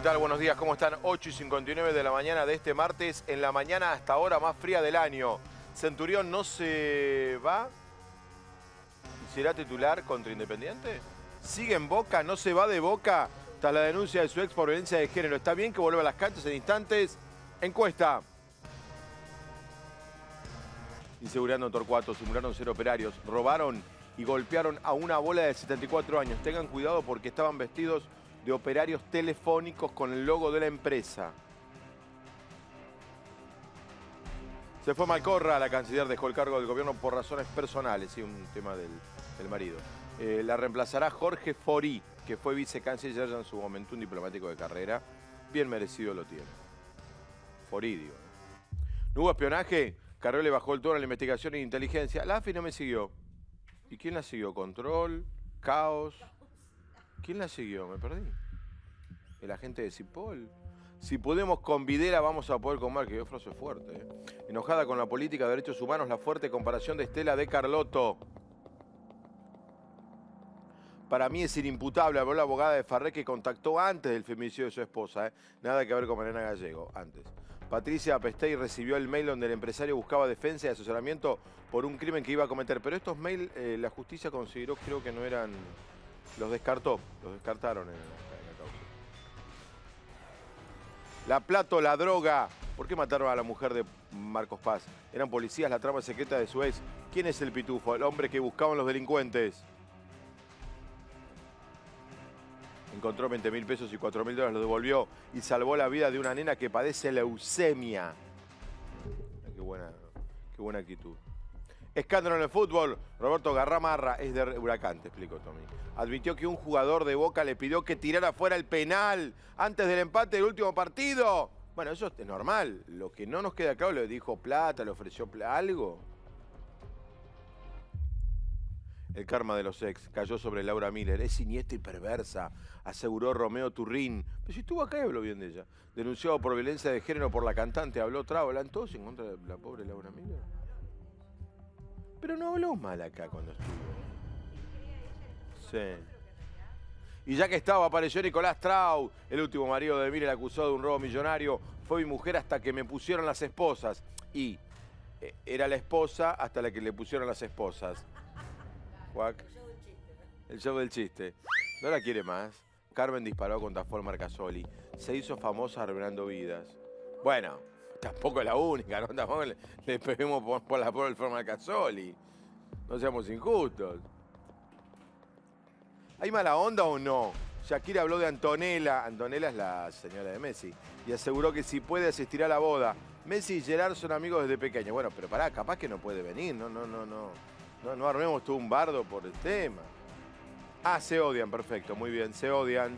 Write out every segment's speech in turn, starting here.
tal? Buenos días, ¿cómo están? 8:59 de la mañana de este martes, en la mañana hasta ahora más fría del año. Centurión no se va y será titular contra Independiente. ¿Sigue en Boca? ¿No se va de Boca? Tras la denuncia de su ex por violencia de género. ¿Está bien que vuelva a las canchas en instantes? Encuesta. Inseguridad en Torcuato, simularon ser operarios, robaron y golpearon a una bola de 74 años. Tengan cuidado porque estaban vestidos de operarios telefónicos con el logo de la empresa. Se fue Malcorra, la canciller dejó el cargo del gobierno por razones personales, sí, un tema del marido. La reemplazará Jorge Forí, que fue vicecanciller en su momento, un diplomático de carrera. Bien merecido lo tiene. Forí, digo. ¿No hubo espionaje? Carrió le bajó el tono a la investigación e inteligencia. La AFI no me siguió. ¿Y quién la siguió? ¿Control? ¿Caos? ¿Quién la siguió? Me perdí. ¿El agente de Cipol? Si podemos con Videla vamos a poder con Mar, que frase fuerte. Enojada con la política de derechos humanos, la fuerte comparación de Estela de Carlotto. Para mí es inimputable, habló la abogada de Farré que contactó antes del feminicidio de su esposa. Nada que ver con Mariana Gallego, antes. Patricia Apestey recibió el mail donde el empresario buscaba defensa y asesoramiento por un crimen que iba a cometer. Pero estos mails la justicia consideró, creo que no eran... Los descartó, los descartaron en la causa. La Plato, la droga. ¿Por qué mataron a la mujer de Marcos Paz? Eran policías, la trama secreta de su ex. ¿Quién es el pitufo? El hombre que buscaban los delincuentes. Encontró 20.000 pesos y 4.000 dólares, lo devolvió y salvó la vida de una nena que padece leucemia. Qué buena actitud. Escándalo en el fútbol. Roberto Garramarra es de Huracán, te explico, Tommy. Admitió que un jugador de Boca le pidió que tirara fuera el penal antes del empate del último partido. Bueno, eso es normal. Lo que no nos queda claro, le dijo plata, le ofreció algo. El karma de los ex cayó sobre Laura Miller. Es siniestra y perversa, aseguró Romeo Turrín. Pero si estuvo acá y habló bien de ella. Denunciado por violencia de género por la cantante, habló hablan todos en contra de la pobre Laura Miller. Pero no habló mal acá cuando estuvo. Sí. Y ya que estaba, apareció Nicolás Trau, el último marido de Miller acusado de un robo millonario. Fue mi mujer hasta que me pusieron las esposas. Y era la esposa hasta la que le pusieron las esposas. Juac. El show del chiste. No la quiere más. Carmen disparó contra Fol Marcasoli. Se hizo famosa arruinando vidas. Bueno, tampoco es la única, ¿no? Tampoco le peguemos por el Fol Marcasoli. No seamos injustos. ¿Hay mala onda o no? Shakira habló de Antonella. Antonella es la señora de Messi. Y aseguró que si puede asistirá a la boda. Messi y Gerard son amigos desde pequeños. Bueno, pero pará, capaz que no puede venir. No armemos todo un bardo por el tema. Ah, se odian, perfecto, muy bien, se odian.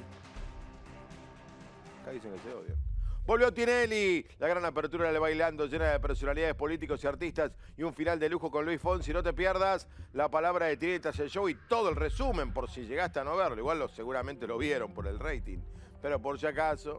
Acá dicen que se odian. Volvió Tinelli, la gran apertura del Bailando, llena de personalidades políticos y artistas y un final de lujo con Luis Fonsi. No te pierdas la palabra de Tinelli tras el show y todo el resumen por si llegaste a no verlo. Igual seguramente lo vieron por el rating, pero por si acaso.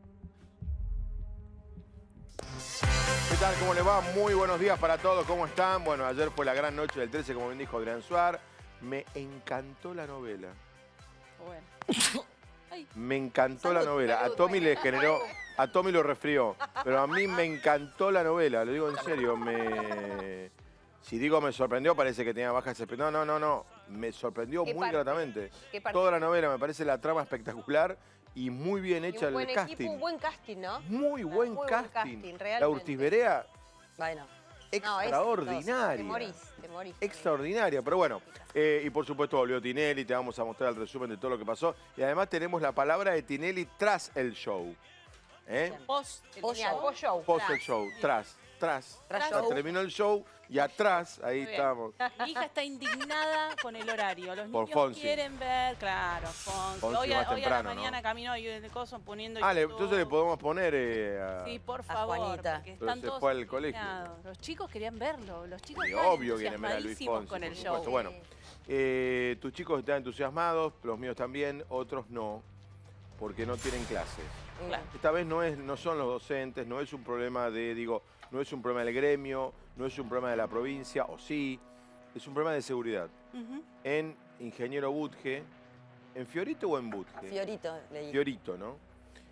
¿Qué tal? ¿Cómo le va? Muy buenos días para todos. ¿Cómo están? Bueno, ayer fue la gran noche del 13, como bien dijo Adrián Suar. Me encantó la novela. Bueno. Me encantó la novela. A Tommy le generó... A Tommy lo resfrió. Pero a mí me encantó la novela. Lo digo en serio. Si digo me sorprendió, parece que tenía bajas expectativas. No. Me sorprendió muy gratamente. Toda la novela me parece la trama espectacular. Y muy bien hecha el casting. Un buen casting, ¿no? Muy buen casting. Realmente. La Urtiz Berea, bueno, extraordinaria. Te morís. Extraordinaria, pero bueno. Y por supuesto volvió Tinelli, te vamos a mostrar el resumen de todo lo que pasó. Y además tenemos la palabra de Tinelli tras el show. Post el show, tras. Terminó el show y atrás, ahí estamos. Mi hija está indignada con el horario. Los Por niños Fonsi. quieren ver, claro, Fonsi. Hoy más a la temprano, mañana ¿no? caminó y el coso poniendo... Entonces le podemos poner Sí, por favor, Juanita. porque Pero están se todos fue al colegio. indignados. Los chicos querían verlo. Los chicos Y estaban obvio quieren ver a Luis entusiasmadísimos Fonsi, con el por show. supuesto. Bueno, tus chicos están entusiasmados, los míos también, otros no, porque no tienen clases. Claro. Esta vez no son los docentes, no es un problema no es un problema del gremio, no es un problema de la provincia, o sí, es un problema de seguridad. En Ingeniero Budge, ¿en Fiorito o en Budge? Fiorito, leí. Fiorito, ¿no?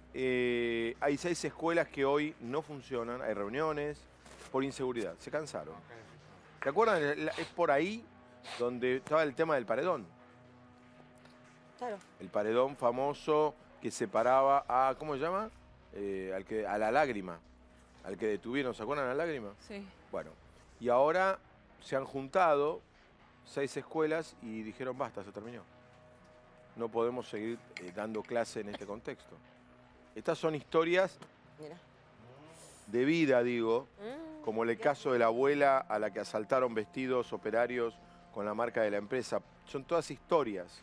hay 6 escuelas que hoy no funcionan, hay reuniones por inseguridad, se cansaron. ¿Se acuerdan? Es por ahí donde estaba el tema del paredón. Claro. El paredón famoso que separaba a, ¿cómo se llama? A la lágrima, al que detuvieron, ¿se acuerdan de la lágrima? Sí. Bueno, y ahora se han juntado 6 escuelas y dijeron basta, se terminó. No podemos seguir dando clase en este contexto. Estas son historias Mira. de vida, digo, como el caso de la abuela a la que asaltaron vestidos operarios con la marca de la empresa. Son todas historias.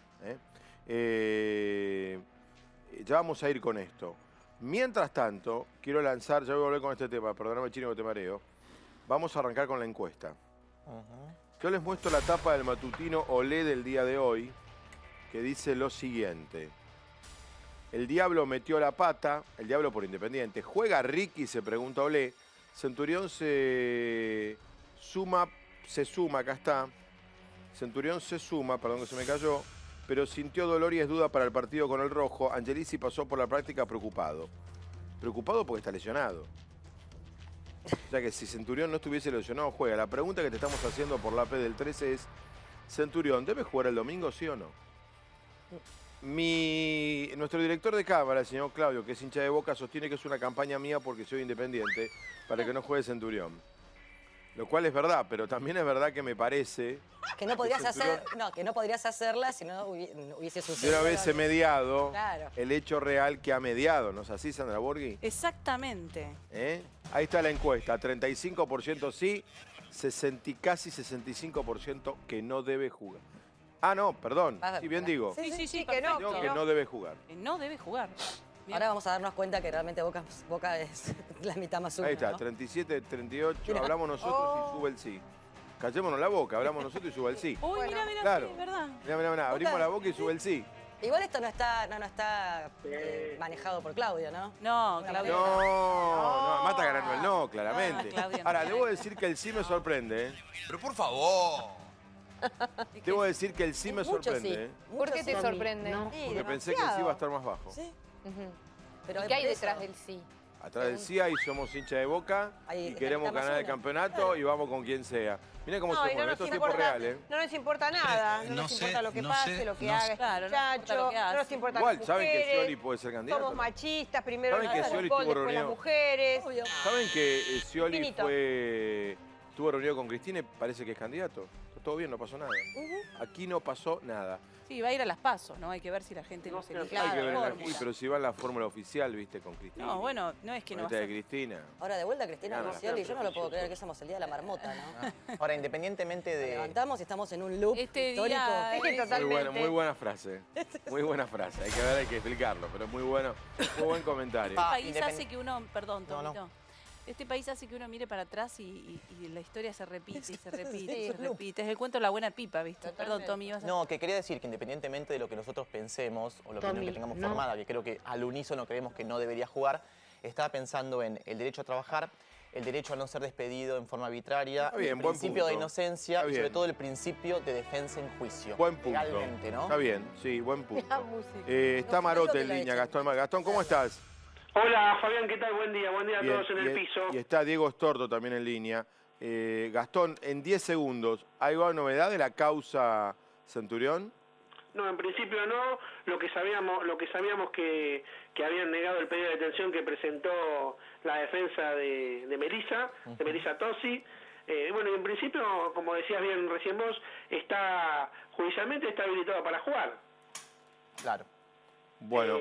Ya vamos a ir con esto. Mientras tanto, quiero lanzar, ya voy a volver con este tema, perdóname Chino que te mareo. Vamos a arrancar con la encuesta. Yo les muestro la tapa del matutino Olé del día de hoy, que dice lo siguiente. El Diablo metió la pata, el Diablo por Independiente. ¿Juega Ricky? Se pregunta Olé. Centurión se suma, acá está. Centurión se suma, perdón que se me cayó, pero sintió dolor y es duda para el partido con el rojo. Angelici pasó por la práctica preocupado. Preocupado porque está lesionado. O sea que si Centurión no estuviese lesionado, juega. La pregunta que te estamos haciendo por la P del 13 es, ¿Centurión debe jugar el domingo, sí o no? Nuestro director de cámara, el señor Claudio, que es hincha de Boca, sostiene que es una campaña mía porque soy independiente para que no juegue Centurión. Lo cual es verdad, pero también es verdad que me parece... Que no podrías que no podrías hacerla si no hubiese De sucedido. una vez he mediado Claro. el hecho real que ha mediado, ¿no es así, Sandra Borghi? Exactamente. Ahí está la encuesta, 35% sí, casi 65% que no debe jugar. Ah, no, perdón, sí, bien digo. Sí, que no. perfecto. Que no debe jugar. No debe jugar. Bien. Ahora vamos a darnos cuenta que realmente Boca es la mitad más una, Ahí está, ¿no? 37, 38, Mirá. hablamos nosotros y sube el sí. Callémonos la boca, hablamos nosotros y sube el sí. Uy, mira, Claro. sí, es verdad. Mirá, abrimos la boca y sube el sí. Igual esto no está manejado por Claudio, ¿no? No, Claudio. No, mata ganando el no, claramente. No, Claudio, no. Ahora, debo decir que el sí me sorprende, Pero por favor. Debo decir que el sí me Mucho sorprende, sí. ¿Por qué Mucho te sí. sorprende? Sí, Porque pensé que el sí iba a estar más bajo. Sí. Ujú. Pero ¿Y qué hay por eso- detrás del sí? Atrás del sí, ahí somos hincha de Boca Ahí y queremos estamos ganar el uno. campeonato y vamos con quien sea. Mirá cómo se mueve, esto es tiempo real, ¿eh? No nos importa nada, no nos importa lo que pase, lo que haga Claro, este no nos importa muchacho, lo que hace. no nos importan Igual, las ¿saben que mujeres, Scioli puede ser candidato? somos machistas, primero ¿Saben que el Scioli fútbol, estuvo después las reunido? mujeres. Obvio. ¿Saben que Scioli Infinito. estuvo reunido con Cristina y parece que es candidato? Está todo bien, no pasó nada. Aquí no pasó nada. Sí, va a ir a las pasos, ¿no? Hay que ver si la gente no se elige Hay que ver en la fórmula. pero si va en la fórmula oficial, viste, con Cristina. No, bueno, no es que no va a Esta de ser. Cristina. Ahora de vuelta Cristina No, no. Scioli, yo no lo puedo creer que somos el día de la marmota, ¿no? Ahora, independientemente Nos de... levantamos y estamos en un loop Este histórico. día Sí, es- totalmente. Muy buena frase. Muy buena frase. Hay que ver, hay que explicarlo, pero muy bueno, muy buen comentario. Ah, Este país hace que uno, perdón, No, no. Tomito, este país hace que uno mire para atrás y la historia se repite y se repite Sí, y se repite. Es el cuento de la buena pipa, ¿viste? Perdón, Tommy, ibas a... No, que quería decir que independientemente de lo que nosotros pensemos o la opinión que tengamos formada, que creo que al unísono creemos que no debería jugar, estaba pensando en el derecho a trabajar, el derecho a no ser despedido en forma arbitraria, Está bien, el buen principio de punto. inocencia Está y sobre bien. todo el principio de defensa en juicio. Buen punto. Legalmente, ¿no? Está bien, sí, buen punto. La música. Está No, Marote creo en que la línea, echen. Gastón. Gastón, ¿cómo estás? Hola Fabián, ¿qué tal? Buen día a Bien, todos en el piso. y está Diego Estorto también en línea. Gastón, en 10 segundos, ¿hay alguna novedad de la causa Centurión? No, en principio no. Lo que sabíamos que habían negado el pedido de detención que presentó la defensa de Melissa Tosi. Bueno, y en principio, como decías bien recién vos, judicialmente está habilitado para jugar. Claro. Bueno,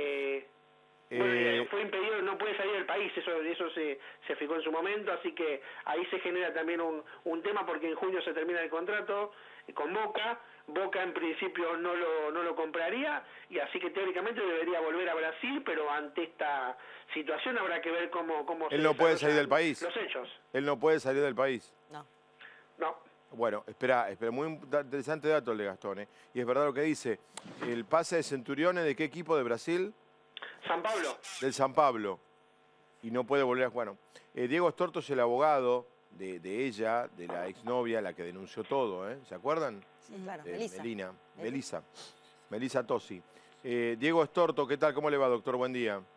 Fue impedido, no puede salir del país, eso se fijó en su momento, así que ahí se genera también un tema porque en junio se termina el contrato con Boca. Boca en principio no lo compraría y así que teóricamente debería volver a Brasil, pero ante esta situación habrá que ver cómo él se no puede salir del desarrollan país. los hechos. Él no puede salir del país. No. Bueno, espera, muy interesante dato el de Gastón, ¿eh? Y es verdad lo que dice. El pase de Centurión, ¿de qué equipo de Brasil? San Pablo. Del San Pablo. Y no puede volver a... Bueno, Diego Estorto es el abogado de ella, de la exnovia, la que denunció todo, ¿eh? ¿Se acuerdan? Sí, claro, Melissa. Melissa Tosi. Diego Estorto, ¿qué tal? ¿Cómo le va, doctor? Buen día.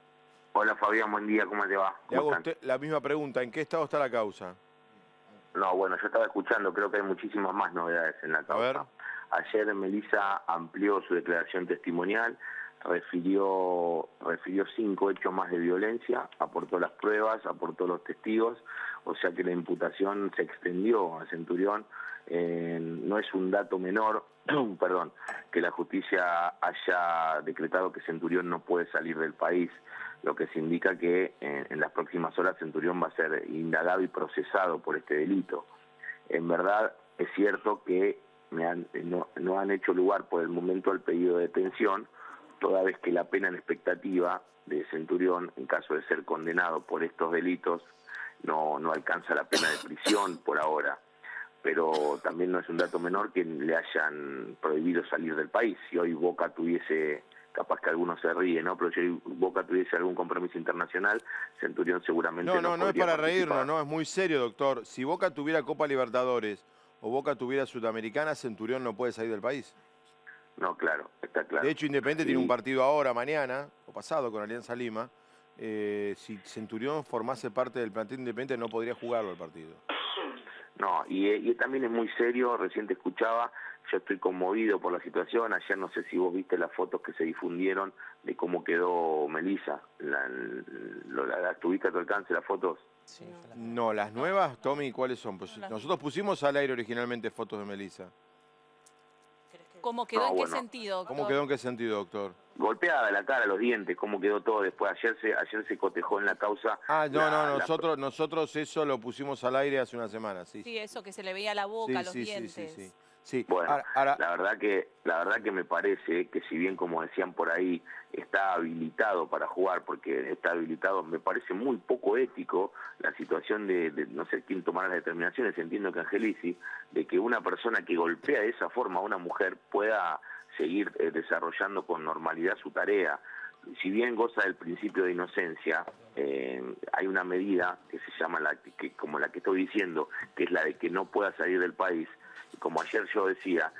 Hola Fabián, buen día, ¿cómo te va? Le hago a usted la misma pregunta, ¿en qué estado está la causa? No, bueno, yo estaba escuchando, creo que hay muchísimas más novedades en la causa. A ver. Ayer Melissa amplió su declaración testimonial, refirió 5 hechos más de violencia, aportó las pruebas, aportó los testigos, o sea que la imputación se extendió a Centurión. No es un dato menor, perdón, que la justicia haya decretado que Centurión no puede salir del país, lo que se indica que en las próximas horas Centurión va a ser indagado y procesado por este delito. En verdad es cierto que no han hecho lugar por el momento al pedido de detención, toda vez que la pena en expectativa de Centurión, en caso de ser condenado por estos delitos, no alcanza la pena de prisión por ahora. Pero también no es un dato menor que le hayan prohibido salir del país. Si hoy Boca tuviese, capaz que algunos se ríen, ¿no? Pero si Boca tuviese algún compromiso internacional, Centurión seguramente no es podría para participar. reírnos, no, es muy serio, doctor. Si Boca tuviera Copa Libertadores o Boca tuviera Sudamericana, Centurión no puede salir del país. No, claro, está claro. De hecho, Independiente tiene un partido ahora, mañana, o pasado, con Alianza Lima. Si Centurión formase parte del plantel Independiente, no podría jugarlo el partido. No, y también es muy serio, recién te escuchaba, yo estoy conmovido por la situación. Ayer no sé si vos viste las fotos que se difundieron de cómo quedó Melissa. ¿Tuviste a tu alcance las fotos? Sí, No, las nuevas, Tommy, ¿cuáles son? Pues nosotros pusimos al aire originalmente fotos de Melissa. ¿Cómo quedó? No, ¿En qué bueno. sentido, doctor? ¿Cómo quedó? ¿En qué sentido, doctor? Golpeada la cara, los dientes, cómo quedó todo después. Ayer se cotejó en la causa. Nosotros eso lo pusimos al aire hace una semana, sí. Sí, eso que se le veía la boca, los dientes. Sí. Bueno, ahora, la verdad que me parece que si bien, como decían por ahí, está habilitado para jugar, porque está habilitado, me parece muy poco ético la situación de no sé quién tomará las determinaciones, entiendo que Angelici, de que una persona que golpea de esa forma a una mujer pueda seguir desarrollando con normalidad su tarea. Si bien goza del principio de inocencia, hay una medida que se llama como la que estoy diciendo, que es la de que no pueda salir del país. Como ayer yo decía,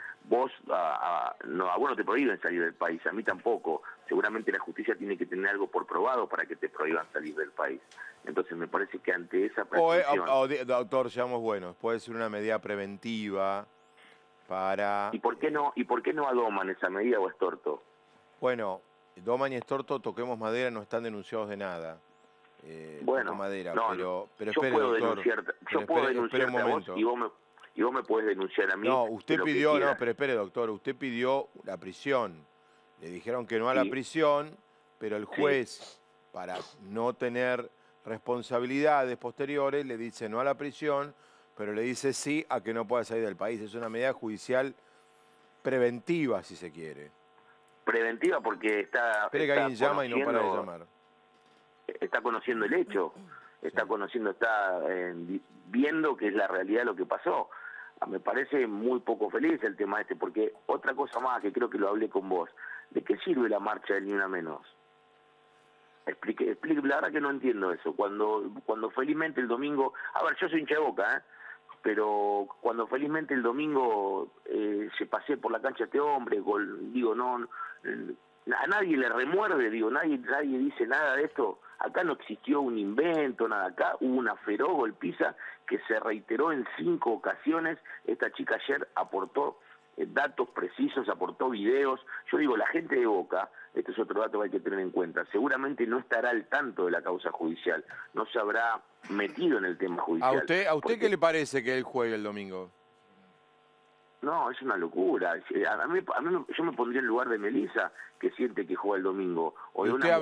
a vos no te prohíben salir del país, a mí tampoco. Seguramente la justicia tiene que tener algo por probado para que te prohíban salir del país. Entonces me parece que ante esa presunción... Doctor, seamos buenos, puede ser una medida preventiva para... ¿Y por qué no adoman esa medida o es torto? Bueno, Doman y Estorto, toquemos madera, no están denunciados de nada. Bueno, madera, pero espere, yo puedo doctor. denunciarte a vos y vos me podés denunciar a mí. No, usted pidió, pero espere, doctor, usted pidió la prisión. Le dijeron que no a la prisión, pero el juez, para no tener responsabilidades posteriores, le dice no a la prisión, pero le dice sí a que no pueda salir del país. Es una medida judicial preventiva, si se quiere. Preventiva porque está... Espere que alguien llama y no para de llamar. Está conociendo el hecho, está viendo que es la realidad de lo que pasó. Me parece muy poco feliz el tema este, porque otra cosa más que creo que lo hablé con vos, ¿de qué sirve la marcha del Ni Una Menos? Explique, la verdad que no entiendo eso. Cuando felizmente el domingo, a ver, yo soy hincha de Boca, pero cuando felizmente el domingo se pasé por la cancha a este hombre, a nadie le remuerde, nadie dice nada de esto. Acá no existió un invento, nada. Acá hubo una feroz golpiza que se reiteró en 5 ocasiones. Esta chica ayer aportó datos precisos, aportó videos. Yo digo, la gente de Boca, este es otro dato que hay que tener en cuenta, seguramente no estará al tanto de la causa judicial, no se habrá metido en el tema judicial. ¿A usted qué le parece que él juegue el domingo? No, es una locura. A mí, yo me pondría en lugar de Melissa, que siente que juega el domingo. O de ¿Usted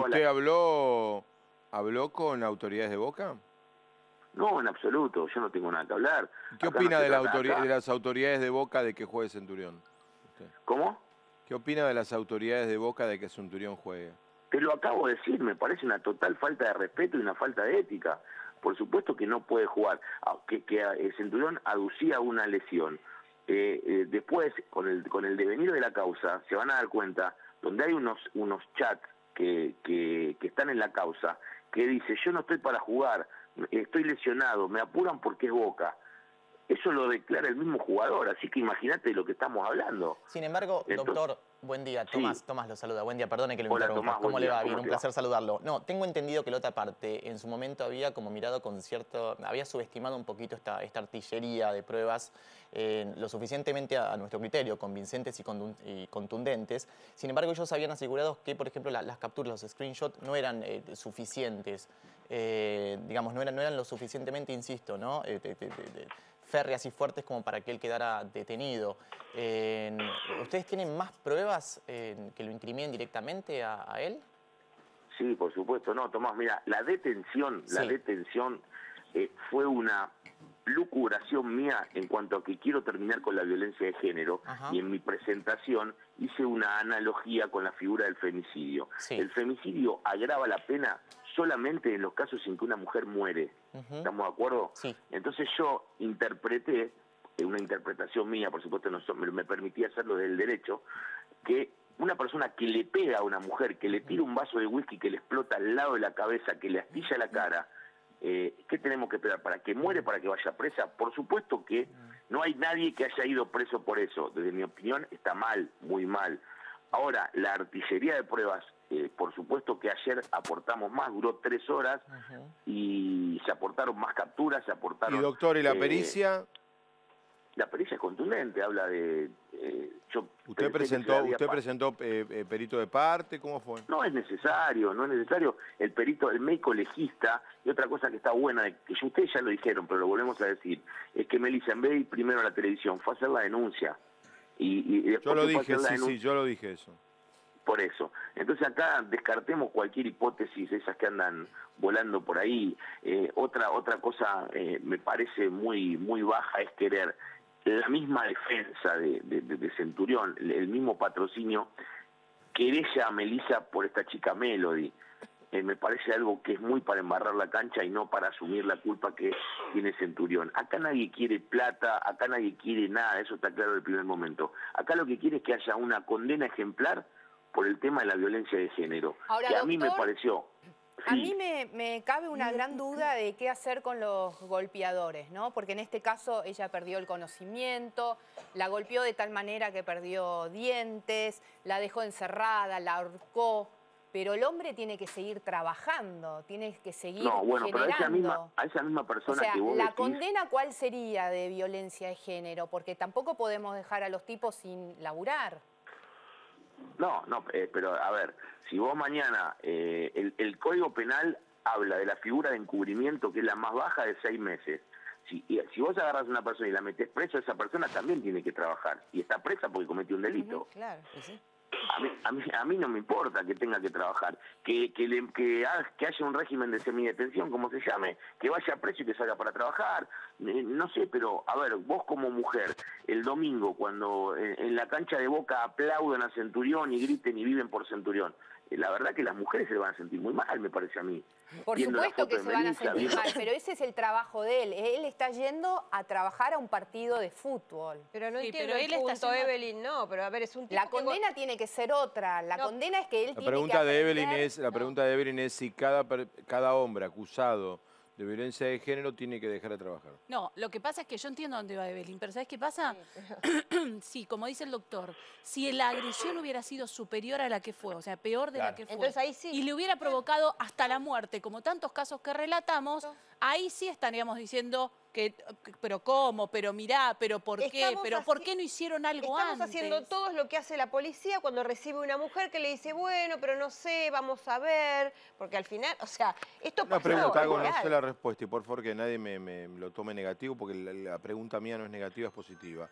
habló con autoridades de Boca? No, en absoluto. Yo no tengo nada que hablar. ¿Qué opina de las autoridades de Boca de que juegue Centurión? ¿Usted? ¿Cómo? ¿Qué opina de las autoridades de Boca de que Centurión juegue? Te lo acabo de decir, me parece una total falta de respeto y una falta de ética. Por supuesto que no puede jugar. Que Centurión aducía una lesión. Después, con el devenir de la causa, se van a dar cuenta, donde hay unos chats que están en la causa, que dice, yo no estoy para jugar, estoy lesionado, me apuran porque es Boca. Eso lo declara el mismo jugador, así que imagínate de lo que estamos hablando. Sin embargo, doctor, buen día. Tomás lo saluda. Buen día, perdone que lo interrumpa. Tomás, ¿Cómo le va? Bien, un te placer saludarlo. No, tengo entendido que la otra parte en su momento había como mirado con cierto... Había subestimado un poquito esta artillería de pruebas lo suficientemente a nuestro criterio, convincentes y contundentes. Sin embargo, ellos habían asegurado que, por ejemplo, las capturas, los screenshots no eran suficientes. Digamos, no eran lo suficientemente, insisto, ¿no? Férreas y fuertes como para que él quedara detenido. ¿Ustedes tienen más pruebas que lo incriminen directamente a él? Sí, por supuesto. No, Tomás, mira, la detención fue una lucubración mía en cuanto a que quiero terminar con la violencia de género. Ajá. Y en mi presentación hice una analogía con la figura del femicidio. Sí. El femicidio agrava la pena solamente en los casos en que una mujer muere. ¿Estamos de acuerdo? Sí. Entonces yo interpreté, una interpretación mía, por supuesto no me permitía hacerlo del derecho, que una persona que le pega a una mujer, que le tira un vaso de whisky que le explota al lado de la cabeza, que le astilla la cara, ¿qué tenemos que esperar? ¿Para que muere, para que vaya presa? Por supuesto que no hay nadie que haya ido preso por eso. Desde mi opinión está mal, muy mal. Ahora, la artillería de pruebas, por supuesto que ayer aportamos más, duró 3 horas y se aportaron más capturas, se aportaron... ¿Y doctor, y la pericia? La pericia es contundente, habla de... ¿Usted presentó perito de parte? ¿Cómo fue? No es necesario, no es necesario. El perito, el médico legista, y otra cosa que está buena, que ustedes ya lo dijeron, pero lo volvemos a decir, es que Melissa, en vez de ir primero a la televisión, fue a hacer la denuncia. Y yo lo dije, sí, yo lo dije eso. Por eso. Entonces acá descartemos cualquier hipótesis, esas que andan volando por ahí. Otra cosa me parece muy baja es querer la misma defensa de Centurión, el mismo patrocinio, querella a Melissa por esta chica Melody. Me parece algo que es muy para embarrar la cancha y no para asumir la culpa que tiene Centurión. Acá nadie quiere plata, acá nadie quiere nada, eso está claro desde el primer momento. Acá lo que quiere es que haya una condena ejemplar por el tema de la violencia de género. Ahora, que a doctor, mí me pareció... A mí me cabe una gran duda de qué hacer con los golpeadores, ¿no? Porque en este caso ella perdió el conocimiento, la golpeó de tal manera que perdió dientes, la dejó encerrada, la ahorcó. Pero el hombre tiene que seguir trabajando, tiene que seguir generando. Pero a esa misma persona, o sea, que vos ¿la decís... condena cuál sería de violencia de género? Porque tampoco podemos dejar a los tipos sin laburar. No, pero a ver, si vos mañana, el Código Penal habla de la figura de encubrimiento, que es la más baja, de 6 meses. Si vos agarras a una persona y la metés presa, esa persona también tiene que trabajar. Y está presa porque cometió un delito. Claro, sí. A mí no me importa que tenga que trabajar, que haya un régimen de semidetención, como se llame, que vaya preso y que salga para trabajar, no sé, pero a ver, vos como mujer, el domingo cuando en la cancha de Boca aplauden a Centurión y griten y viven por Centurión, la verdad que las mujeres se van a sentir muy mal, me parece a mí. Por supuesto que se van a sentir mal, pero ese es el trabajo de él. Él está yendo a trabajar a un partido de fútbol. Pero no entiendo el punto, Evelyn, no, pero a ver, es un tipo. La condena tiene que ser otra. La condena es que él tiene que La pregunta de Evelyn es si cada hombre acusado de violencia de género tiene que dejar de trabajar. No, lo que pasa es que yo entiendo dónde va Evelyn, pero ¿sabes qué pasa? Sí, como dice el doctor, si la agresión hubiera sido superior a la que fue, o sea, peor de la que fue, entonces ahí sí, y le hubiera provocado hasta la muerte, como tantos casos que relatamos, ahí sí estaríamos diciendo que, pero ¿cómo? Pero mirá, pero ¿por qué? Pero ¿por qué no hicieron algo antes? Estamos haciendo todo lo que hace la policía cuando recibe una mujer que le dice, bueno, pero no sé, vamos a ver, porque al final, o sea, esto pasó. Una pregunta, hago, no sé la respuesta y por favor que nadie me lo tome negativo, porque la pregunta mía no es negativa, es positiva.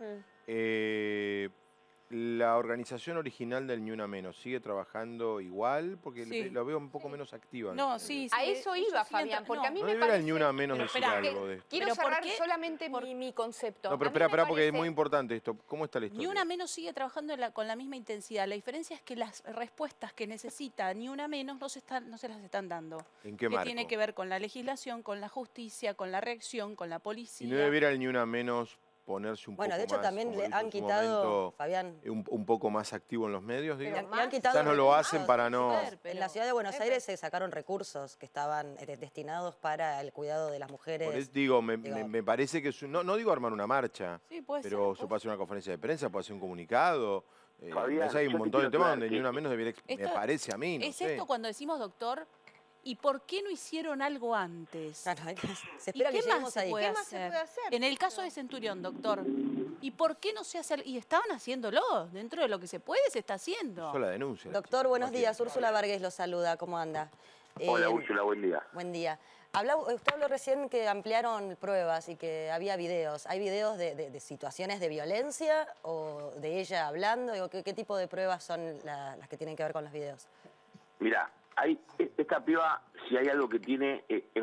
¿La organización original del Ni Una Menos sigue trabajando igual? Porque lo veo un poco menos activa. No, sí. A eso iba, Fabián, porque a mí me parece... el Ni Una Menos decir algo de esto. Quiero cerrar solamente mi concepto. No, pero espera, porque es muy importante esto. ¿Cómo está la historia? Ni Una Menos sigue trabajando con la misma intensidad. La diferencia es que las respuestas que necesita Ni Una Menos no se las están dando. ¿En qué marco? Que tiene que ver con la legislación, con la justicia, con la reacción, con la policía. ¿Y no debiera el Ni Una Menos ponerse un Bueno, poco de hecho más, también como le dijo en han su quitado, momento, Fabián, un poco más activo en los medios, digo. le han quitado Quizás no lo recursos. hacen para no... En la ciudad de Buenos Aires se sacaron recursos que estaban destinados para el cuidado de las mujeres. Por eso digo, me parece que no digo armar una marcha, Sí, puede pero ser, se puede hacer una conferencia de prensa, puede hacer un comunicado. Fabián, Hay yo un te montón de quiero temas aclarar donde que ni una menos debería, me Esto- parece a mí, no ¿Es sé. esto cuando decimos, doctor, ¿y por qué no hicieron algo antes? Claro, se ¿Y espera qué que más lleguemos se ahí. puede ¿Qué más se hacer? puede hacer? En el caso de Centurión, doctor, ¿y por qué no se hace? Y estaban haciéndolo, dentro de lo que se puede se está haciendo. Yo la denuncia. Doctor, buenos días. Úrsula Vargas lo saluda. ¿Cómo anda? Hola, Úrsula, buen día. Buen día. Usted habló recién que ampliaron pruebas y que había videos. ¿Hay videos de situaciones de violencia o de ella hablando? Digo, ¿qué tipo de pruebas son las que tienen que ver con los videos? Mira, esta piba, si hay algo que tiene, es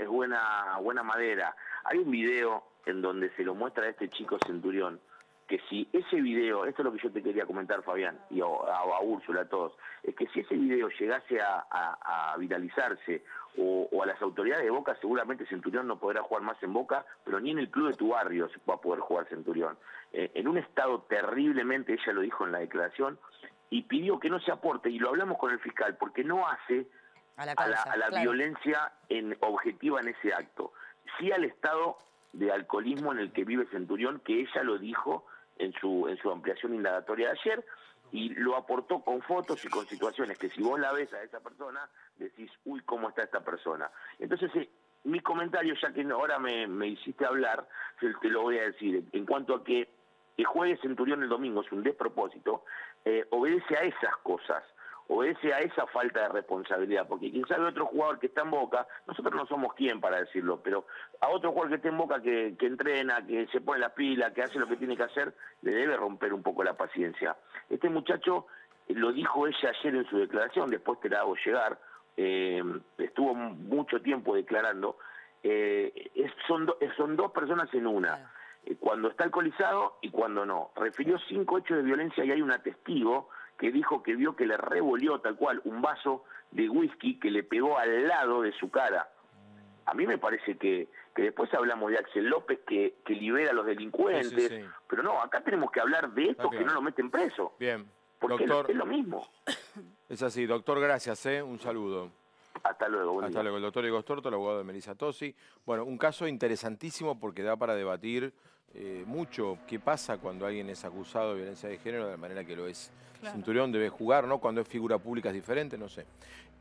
buena madera. Hay un video en donde se lo muestra a este chico Centurión, que si ese video, esto es lo que yo te quería comentar, Fabián, y a Úrsula, a todos, es que si ese video llegase a viralizarse o a las autoridades de Boca, seguramente Centurión no podrá jugar más en Boca, pero ni en el club de tu barrio se va a poder jugar Centurión. En un estado terriblemente, ella lo dijo en la declaración, y pidió que no se aporte, y lo hablamos con el fiscal, porque no hace a la claro. violencia objetiva en ese acto. Sí al estado de alcoholismo en el que vive Centurión, que ella lo dijo en su ampliación indagatoria de ayer, y lo aportó con fotos y con situaciones que si vos la ves a esa persona, decís, uy, ¿cómo está esta persona? Entonces, mi comentario, ya que ahora me hiciste hablar, te lo voy a decir, en cuanto a que juegue Centurión el domingo es un despropósito, obedece a esas cosas, obedece a esa falta de responsabilidad, porque quien sabe otro jugador que está en Boca, nosotros no somos quien para decirlo, pero a otro jugador que esté en Boca, que entrena, que se pone las pilas, que hace lo que tiene que hacer, le debe romper un poco la paciencia. Este muchacho, lo dijo ella ayer en su declaración, después te la hago llegar, estuvo mucho tiempo declarando, son dos personas en una, cuando está alcoholizado y cuando no. Refirió 5 hechos de violencia y hay un testigo que dijo que vio que le revolvió tal cual un vaso de whisky que le pegó al lado de su cara. A mí me parece que después hablamos de Axel López que libera a los delincuentes, Sí. pero no, acá tenemos que hablar de estos que no lo meten preso. Bien, porque doctor, es lo mismo. es así. Doctor, gracias, un saludo. Hasta luego. Buen Hasta día. luego. El doctor Igor Torto, el abogado de Melissa Tosi. Bueno, un caso interesantísimo porque da para debatir mucho qué pasa cuando alguien es acusado de violencia de género de la manera que lo es. Claro. Centurión debe jugar, ¿no? Cuando es figura pública es diferente, no sé.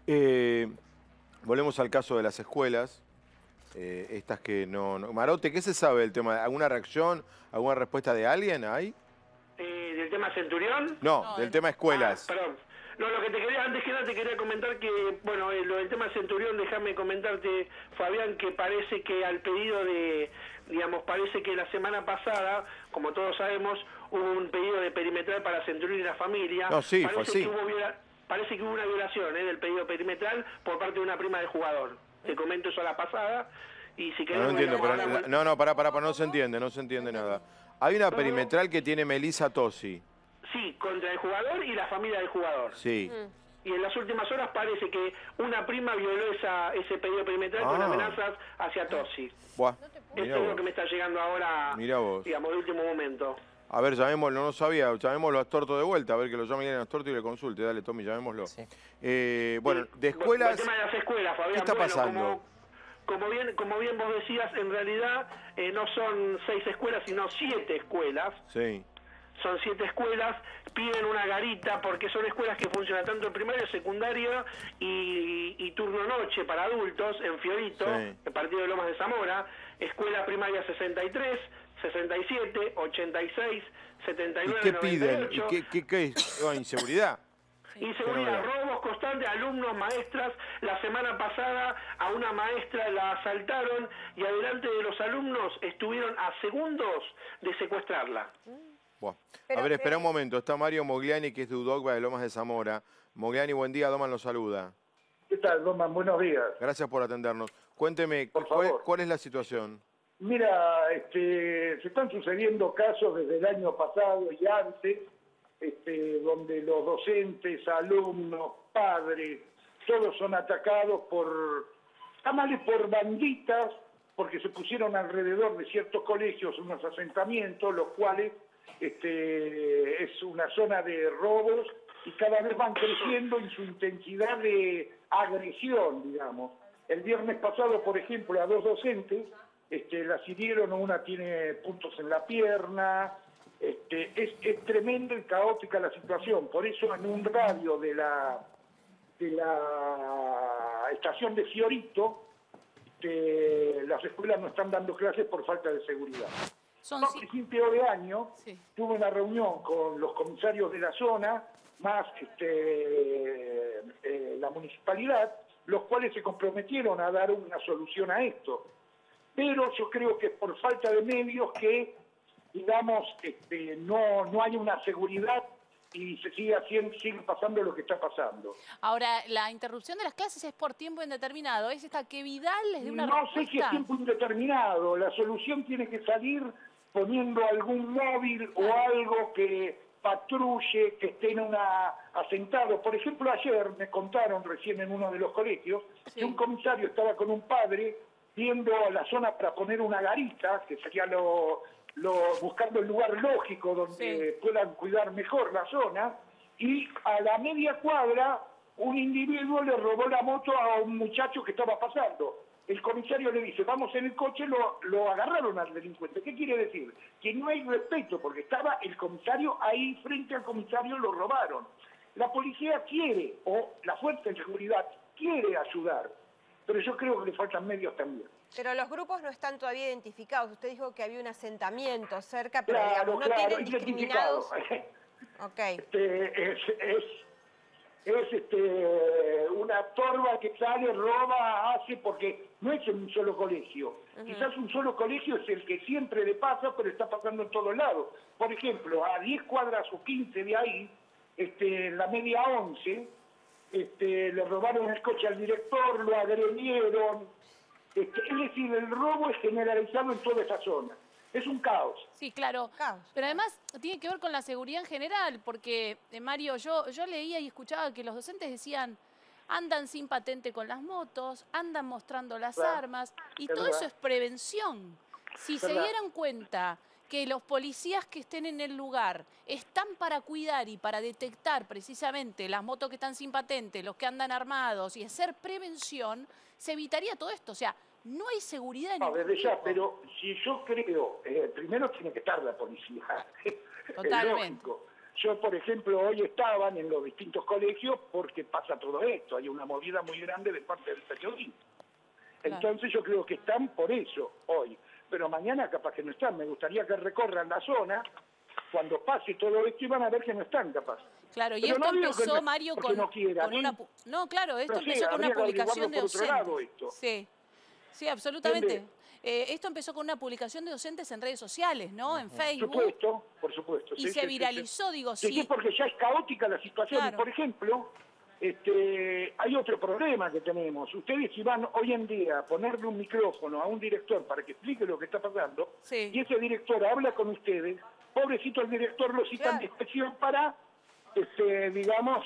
Volvemos al caso de las escuelas. Estas que no... Marote, ¿qué se sabe del tema? ¿Alguna reacción? ¿Alguna respuesta de alguien hay? ¿Del tema Centurión? No, del tema escuelas. Perdón. No, lo que antes que nada te quería comentar que, bueno, lo del tema Centurión, déjame comentarte, Fabián, que parece que al pedido parece que la semana pasada, como todos sabemos, hubo un pedido de perimetral para Centurión y la familia. No, sí, parece fue así. Parece que hubo una violación del pedido perimetral por parte de una prima del jugador. Te comento eso a la pasada. Y si querés, No entiendo, bueno, pero ahora- pará, no se entiende nada. Hay una perimetral que tiene Melissa Tosi. Sí, contra el jugador y la familia del jugador. Sí. Y en las últimas horas parece que una prima violó ese pedido perimetral con amenazas hacia Tosi. Buah, Esto mirá es lo vos. que me está llegando ahora, Mirá vos. digamos, de último momento. A ver, llamémoslo, no sabía, llamémoslo a Astorto de vuelta, a ver que lo llame a Astorto y le consulte. Dale, Tommy, llamémoslo. Sí. Bueno, de escuelas, El tema de las escuelas, Fabián. ¿qué está Bueno, pasando? como bien vos decías, en realidad no son 6 escuelas, sino 7 escuelas. Sí. Son 7 escuelas, piden una garita porque son escuelas que funcionan tanto en primaria, secundaria y turno noche para adultos en Fiorito, Sí. el partido de Lomas de Zamora, escuela primaria 63, 67, 86, ¿Y 79, qué piden? 98. ¿Y qué es? ¿Inseguridad? Inseguridad, robos constantes, alumnos, maestras. La semana pasada a una maestra la asaltaron y adelante de los alumnos estuvieron a segundos de secuestrarla. Buah. Pero A ver, espera que- un momento. Está Mario Mogliani, que es de Udogba de Lomas de Zamora. Mogliani, buen día. Doman lo saluda. ¿Qué tal, Doman? Buenos días. Gracias por atendernos. Cuénteme, Por favor. ¿cuál es la situación? Mira, se están sucediendo casos desde el año pasado y antes, donde los docentes, alumnos, padres, todos son atacados por banditas, porque se pusieron alrededor de ciertos colegios unos asentamientos, los cuales es una zona de robos y cada vez van creciendo en su intensidad de agresión, digamos. El viernes pasado, por ejemplo, a 2 docentes las hirieron, una tiene puntos en la pierna. Es tremenda y caótica la situación, por eso en un radio de la estación de Fiorito, las escuelas no están dando clases por falta de seguridad. A principio de año tuve una reunión con los comisarios de la zona, más la municipalidad, los cuales se comprometieron a dar una solución a esto. Pero yo creo que por falta de medios que, digamos, no hay una seguridad y se sigue pasando lo que está pasando. Ahora, la interrupción de las clases es por tiempo indeterminado. ¿Es hasta que Vidal les dé una respuesta? No sé si es tiempo indeterminado. La solución tiene que salir poniendo algún móvil o algo que patrulle, que esté asentado. Por ejemplo, ayer me contaron recién en uno de los colegios que un comisario estaba con un padre viendo la zona para poner una garita, que sería buscando el lugar lógico donde puedan cuidar mejor la zona, y a la media cuadra un individuo le robó la moto a un muchacho que estaba pasando. El comisario le dice, vamos en el coche, lo agarraron al delincuente. ¿Qué quiere decir? Que no hay respeto, porque estaba el comisario ahí, frente al comisario lo robaron. La policía quiere, o la fuerza de seguridad quiere ayudar, pero yo creo que le faltan medios también. Pero los grupos no están todavía identificados. Usted dijo que había un asentamiento cerca, pero claro, digamos, no tienen discriminados. Okay. Es una torba que sale, roba, hace, porque no es en un solo colegio. Quizás un solo colegio es el que siempre le pasa, pero está pasando en todos lados. Por ejemplo, a 10 cuadras o 15 de ahí, la media 11, le robaron el coche al director, lo agredieron. Es decir, el robo es generalizado en toda esa zona. Es un caos. Sí, claro. Pero además tiene que ver con la seguridad en general, porque, Mario, yo leía y escuchaba que los docentes decían, andan sin patente con las motos, andan mostrando las armas, y todo eso es prevención. Si se dieran cuenta que los policías que estén en el lugar están para cuidar y para detectar precisamente las motos que están sin patente, los que andan armados, y hacer prevención, se evitaría todo esto. O sea, no hay seguridad en desde ya, pero si yo creo, primero tiene que estar la policía. Totalmente. Yo, por ejemplo, hoy estaban en los distintos colegios porque pasa todo esto. Hay una movida muy grande de parte del periodismo. Entonces yo creo que están por eso hoy. Pero mañana capaz que no están. Me gustaría que recorran la zona cuando pase todo esto y van a ver que no están capaz. Claro, y esto empezó, Mario, con una... No, claro, esto empezó con una publicación de docentes. Sí, absolutamente. Esto empezó con una publicación de docentes en redes sociales, ¿no? En Facebook. Por supuesto. Y se viralizó, digo, sí. Porque ya es caótica la situación. Claro. Por ejemplo, hay otro problema que tenemos. Ustedes si van hoy en día a ponerle un micrófono a un director para que explique lo que está pasando, y ese director habla con ustedes, pobrecito el director lo citan de expresión para, digamos,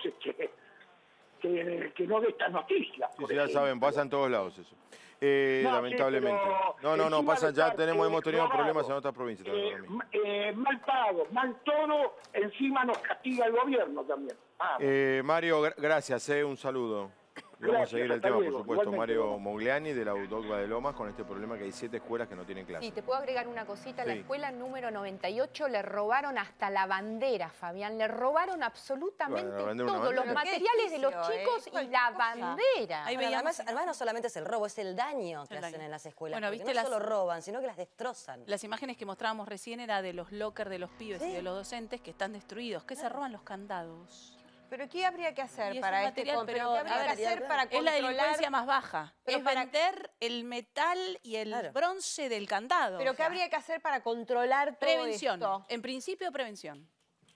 que no dé estas noticias. Sí, ya saben, pasa en todos lados eso. Lamentablemente. No, pasa, ya hemos tenido problemas en otras provincias. Mal pago, mal todo, encima nos castiga el gobierno también. Mario, gracias, un saludo. Vamos a seguir el tema, por supuesto. Mario Mogliani, de la UDOCVA de Lomas, con este problema que hay 7 escuelas que no tienen clase. Sí, te puedo agregar una cosita. La escuela número 98 le robaron hasta la bandera, Fabián. Le robaron absolutamente todo. Los materiales de los chicos y la bandera. Además, no solamente es el robo, es el daño que hacen en las escuelas. Bueno, ¿viste? No solo roban, sino que las destrozan. Las imágenes que mostrábamos recién era de los lockers de los pibes y de los docentes que están destruidos, que se roban los candados. ¿Pero qué habría que hacer para este control? Es la delincuencia más baja. Es vender el metal y el bronce del candado. ¿Pero qué habría que hacer para controlar todo esto? En principio, prevención.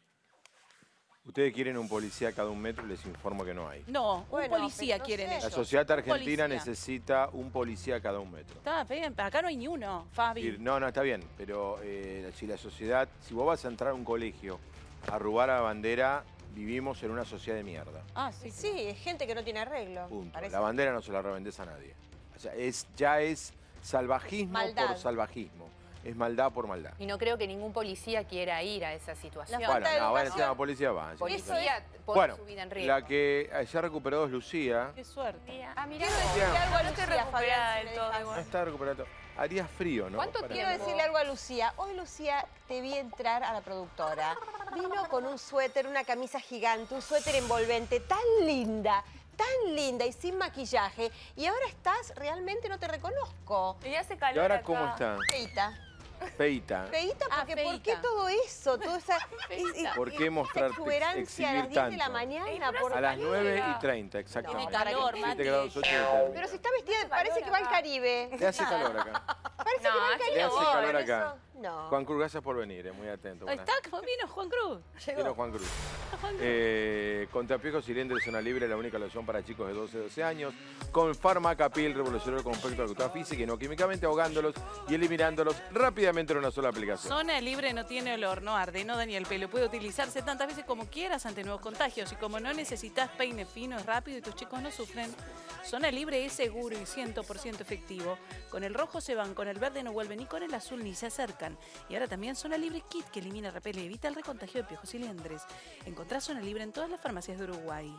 Ustedes quieren un policía cada 1 metro, les informo que no hay. No, un policía quieren ellos. La sociedad argentina necesita un policía cada 1 metro. Está bien, acá no hay ni uno, Fabi. No, está bien, pero si la sociedad, si vos vas a entrar a un colegio a robar a bandera, vivimos en una sociedad de mierda. Sí, es gente que no tiene arreglo. Punto. La bandera no se la revendés a nadie. O sea, ya es salvajismo Maldad. por salvajismo. Es maldad por maldad. Y no creo que ningún policía quiera ir a esa situación. Bueno, no, bueno, si la policía va. Policía pone Bueno, su vida en riesgo. la que ya recuperó es Lucía. Qué suerte. Ah, mirá. Quiero decirle algo a No estoy Lucía, recuperada Fabián, del si me todo dejas. igual. No está recuperado. Haría frío, ¿no? ¿Cuánto Para- Quiero decirle algo a Lucía. Hoy, Lucía, te vi entrar a la productora. Vino con un suéter, una camisa gigante, un suéter envolvente, tan linda y sin maquillaje. Y ahora estás, realmente no te reconozco. Y hace ¿Y calor ahora acá. cómo está? Feita. Feita. Feita, porque ¿por feita. qué todo eso? Toda esa, ¿Por qué mostrarte, exuberancia a las exhibir 10 de la tanto? mañana? ¿Por A las qué? 9:30, exactamente. Tiene calor, 7 Mati. grados 8 de termómetro. Pero si está vestida, parece que va al Caribe. Le hace calor acá. Parece No, que va al hace Caribe. Le hace calor Por acá. eso, no. Juan Cruz, gracias por venir, muy atento. Ahí Buenas está, vino Juan Cruz. Vino Juan Cruz. Contrapiejos cilindros, zona libre, la única loción para chicos de 12 años. Con Farmacapil, revolucionario con respecto a la actividad física y no químicamente, ahogándolos y eliminándolos rápidamente en una sola aplicación. Zona libre no tiene olor, no arde, no daña el pelo. Puede utilizarse tantas veces como quieras ante nuevos contagios. Y como no necesitas peine fino, es rápido y tus chicos no sufren. Zona libre es seguro y 100% efectivo. Con el rojo se van, con el verde no vuelven y con el azul ni se acercan. Y ahora también Zona Libre Kit, que elimina, repele y evita el recontagio de piojos y liendres. Encontrás Zona Libre en todas las farmacias de Uruguay.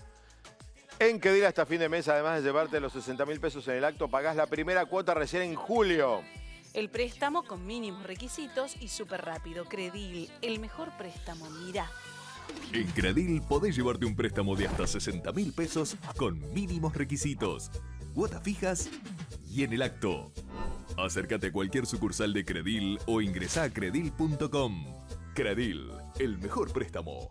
En Quedil hasta fin de mes, además de llevarte los 60.000 pesos en el acto, pagás la primera cuota recién en julio. El préstamo con mínimos requisitos y súper rápido. Credil, el mejor préstamo, mirá. En Credil podés llevarte un préstamo de hasta 60.000 pesos con mínimos requisitos, cuotas fijas y en el acto. Acércate a cualquier sucursal de Credil o ingresá a credil.com. Credil, el mejor préstamo.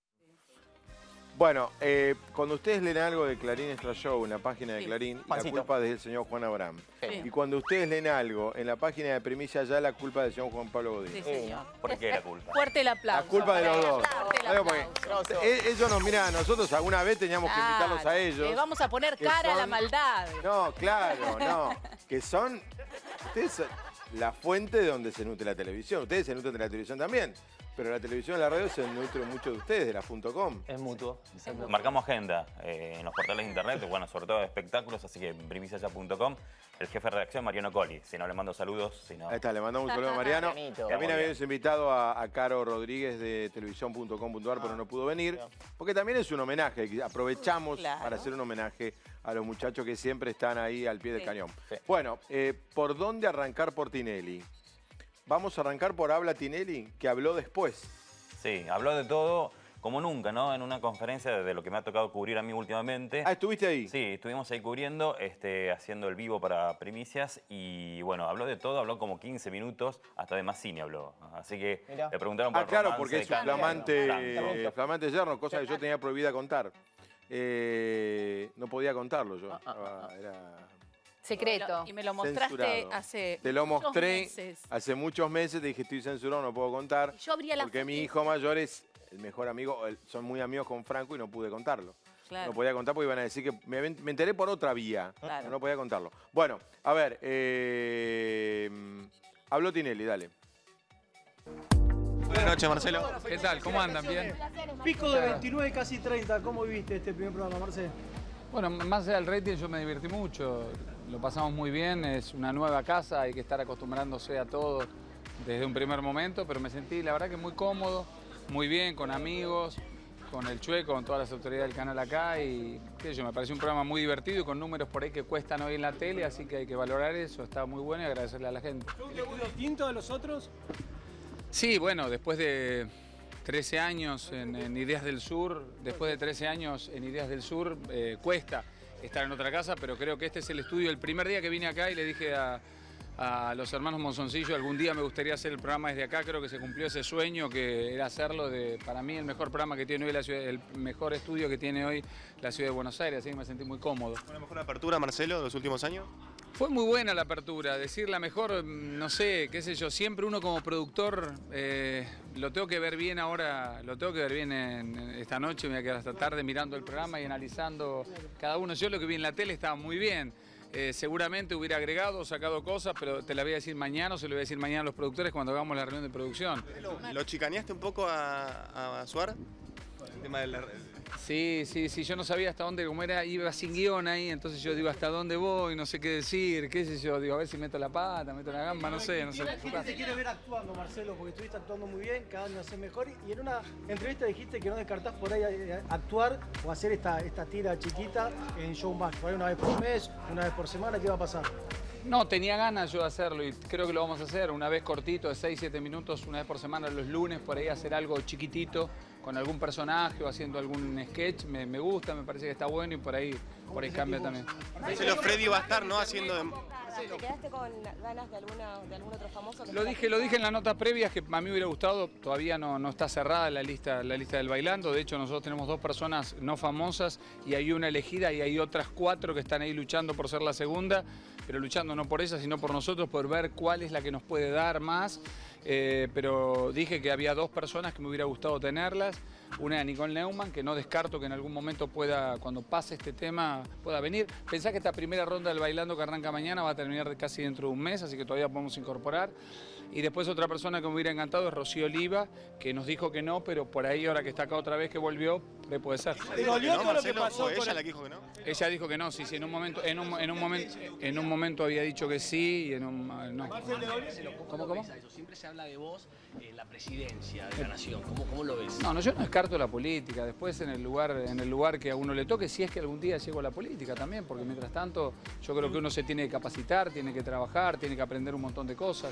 Bueno, cuando ustedes leen algo de Clarín Extra Show en la página de Clarín, Juancito. la culpa es del señor Juan Abraham. Sí. Y cuando ustedes leen algo en la página de Primicia, ya la culpa es del señor Juan Pablo Godín. Sí, señor. ¿Por qué la culpa? Fuerte el La aplauso. culpa de los dos. Fuerte el Oiga, porque aplauso. ellos nos miran a nosotros, alguna vez teníamos que invitarlos a Claro, ellos. le vamos a poner que cara a la son- maldad. No, claro, no. Que son, ustedes son la fuente de donde se nutre la televisión. Ustedes se nutren de la televisión también. Pero la televisión y la radio se nutren mucho de ustedes, de la .com. Es mutuo. Marcamos agenda en los portales de internet, bueno, sobre todo de espectáculos, así que en primiciaya.com, el jefe de redacción, Mariano Colli. Si no, le mando saludos. Si no... Ahí está, le mandamos un saludo a Mariano. Marianito. También habíamos invitado a Caro Rodríguez de televisión.com.ar, pero no pudo venir. Porque también es un homenaje. Que aprovechamos Claro. para hacer un homenaje a los muchachos que siempre están ahí al pie del Sí. cañón. Sí. Bueno, ¿por dónde arrancar por Tinelli? Vamos a arrancar por Habla Tinelli, que habló después. Sí, habló de todo, como nunca, ¿no? En una conferencia de lo que me ha tocado cubrir a mí últimamente. Ah, ¿estuviste ahí? Sí, estuvimos ahí cubriendo, haciendo el vivo para Primicias y bueno, habló de todo, habló como 15 minutos, hasta de más cine habló. Así que Mirá. le preguntaron por Ah, claro, romance, porque es un cambio, flamante yerno, cosa que yo tenía prohibida contar. No podía contarlo yo. Era Secreto. Y me lo mostraste censurado. hace Te lo muchos mostré meses. hace muchos meses, te dije estoy censurado, no puedo contar. Y yo abría la Porque foto mi y- hijo mayor es el mejor amigo, son muy amigos con Franco y no pude contarlo. Claro. No podía contar porque iban a decir que me enteré por otra vía. Claro. pero no podía contarlo. Bueno, a ver, habló Tinelli, dale. Buenas noches, Marcelo. ¿Qué tal? ¿Cómo andan? ¿Bien? Pico de 29, casi 30. ¿Cómo viste este primer programa, Marcelo? Bueno, más allá del rating yo me divertí mucho, lo pasamos muy bien, es una nueva casa, hay que estar acostumbrándose a todo desde un primer momento, pero me sentí la verdad que muy cómodo, muy bien, con amigos, con el Chueco, con todas las autoridades del canal acá y qué sé yo, me pareció un programa muy divertido y con números por ahí que cuestan hoy en la tele, así que hay que valorar eso, está muy bueno y agradecerle a la gente. ¿El estudio distinto de los otros? Sí, bueno, después de 13 años en Ideas del Sur, después de 13 años en Ideas del Sur, cuesta estar en otra casa, pero creo que este es el estudio. El primer día que vine acá y le dije a los hermanos Monzoncillo, algún día me gustaría hacer el programa desde acá, creo que se cumplió ese sueño que era hacerlo de, para mí, el mejor programa que tiene hoy la ciudad, el mejor estudio que tiene hoy la ciudad de Buenos Aires, así que me sentí muy cómodo. ¿Una mejor apertura, Marcelo, de los últimos años? Fue muy buena la apertura, decir la mejor, no sé, qué sé yo, siempre uno como productor lo tengo que ver bien ahora, lo tengo que ver bien esta noche, me voy a quedar hasta tarde mirando el programa y analizando cada uno. Yo lo que vi en la tele estaba muy bien, seguramente hubiera agregado, sacado cosas, pero te la voy a decir mañana o se lo voy a decir mañana a los productores cuando hagamos la reunión de producción. ¿Lo chicaneaste un poco a Suar? El tema del... Sí, yo no sabía hasta dónde, como era, iba sin guión ahí, entonces yo digo, ¿hasta dónde voy? No sé qué decir, qué sé yo, digo, a ver si meto la pata, meto la gamba, no sé. ¿Quién te quiere ver actuando, Marcelo? Porque estuviste actuando muy bien, cada año haces mejor, y en una entrevista dijiste que no descartás por ahí actuar o hacer esta tira chiquita en Showmatch, por ahí una vez por mes, una vez por semana, ¿qué va a pasar? No, tenía ganas yo de hacerlo y creo que lo vamos a hacer, una vez cortito, de 6-7 minutos, una vez por semana los lunes, por ahí hacer algo chiquitito, con algún personaje o haciendo algún sketch, me gusta, me parece que está bueno y por ahí cambia también. Marcelo, Freddy va a estar, ¿no? Haciendo de... ¿Te quedaste con ganas de algún otro famoso? Lo dije en las notas previas que a mí me hubiera gustado, todavía no está cerrada la lista del Bailando, de hecho nosotros tenemos 2 personas no famosas y hay una elegida y hay otras 4 que están ahí luchando por ser la segunda, pero luchando no por ella, sino por nosotros, por ver cuál es la que nos puede dar más. Pero dije que había 2 personas que me hubiera gustado tenerlas. Una de Nicole Neumann, que no descarto que en algún momento pueda, cuando pase este tema, pueda venir. Pensá que esta primera ronda del Bailando que arranca mañana va a terminar casi dentro de un mes, así que todavía podemos incorporar. Y después otra persona que me hubiera encantado es Rocío Oliva, que nos dijo que no, pero por ahí ahora que está acá otra vez que volvió, puede ser. ¿No, Marcelo? ¿O ella la que dijo que no? Ella dijo que no, sí, en un momento había dicho que sí y en un no. ¿Cómo? Siempre se habla de vos en la presidencia de la nación. ¿Cómo lo ves? No, yo no descarto la política. Después en el lugar que a uno le toque, si es que algún día llego a la política también, porque mientras tanto yo creo que uno se tiene que capacitar, tiene que trabajar, tiene que aprender un montón de cosas.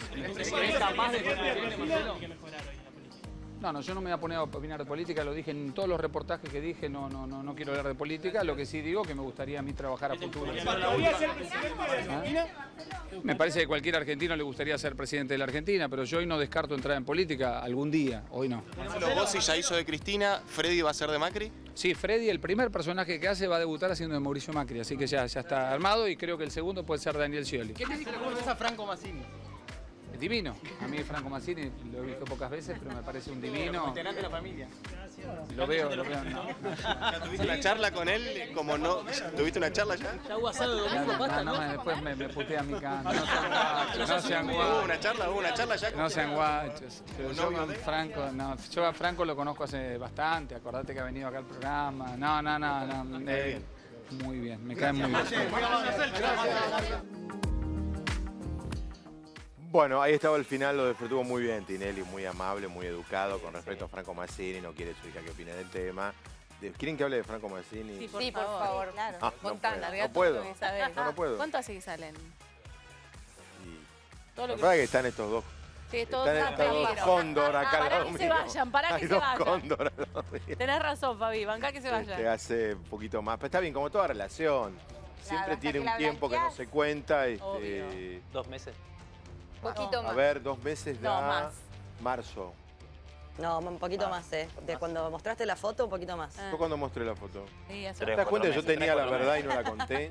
No, yo no me voy a poner a opinar de política, lo dije en todos los reportajes que dije, no quiero hablar de política, lo que sí digo que me gustaría a mí trabajar a futuro. ¿Podría ser presidente de Argentina? Me parece que a cualquier argentino le gustaría ser presidente de la Argentina, pero yo hoy no descarto entrar en política algún día, hoy no. Marcelo, Bossi ya hizo de Cristina, ¿Freddy va a ser de Macri? Sí, Freddy, el primer personaje que hace va a debutar haciendo de Mauricio Macri, así que ya está armado y creo que el segundo puede ser Daniel Scioli. ¿Qué te dice a Franco Massini? Es divino. A mí Franco Massini lo he visto pocas veces, pero me parece un divino. Integrante de la familia. Lo veo, no. ¿Ya tuviste una charla con él? Como no, ¿tuviste una charla ya? ¿Ya hubo asado de domingo, pasta, no? Después me putea mi canto. No sean guachos. ¿Hubo una charla ya? No sean guachos. Yo a Franco lo conozco hace bastante, acordate que ha venido acá al programa. No. Muy bien, me cae muy bien. Bueno, ahí estaba el final, lo disfrutó muy bien Tinelli, muy amable, muy educado con respecto a Franco Massini, no quiere su hija que opine del tema. ¿Quieren que hable de Franco Massini? Sí, por favor. Claro. No puedo. No puedo. ¿Cuánto hace que salen? La verdad que están estos dos. Sí, todos Están estos dos cóndor acá al lado Para que mío. se vayan, para que se vayan. Cóndor al lado mío. Tenés razón, Fabi, bancá que se vayan. Hace un poquito más, pero está bien, como toda relación. Siempre tiene un tiempo que no se cuenta. 2 meses. Poquito más. A ver, 2 meses No, da más. marzo. No, un poquito más, De cuando mostraste la foto, un poquito más. Fue cuando mostré la foto. Sí, hace ¿Te das cuenta que yo tenía la verdad y no la conté?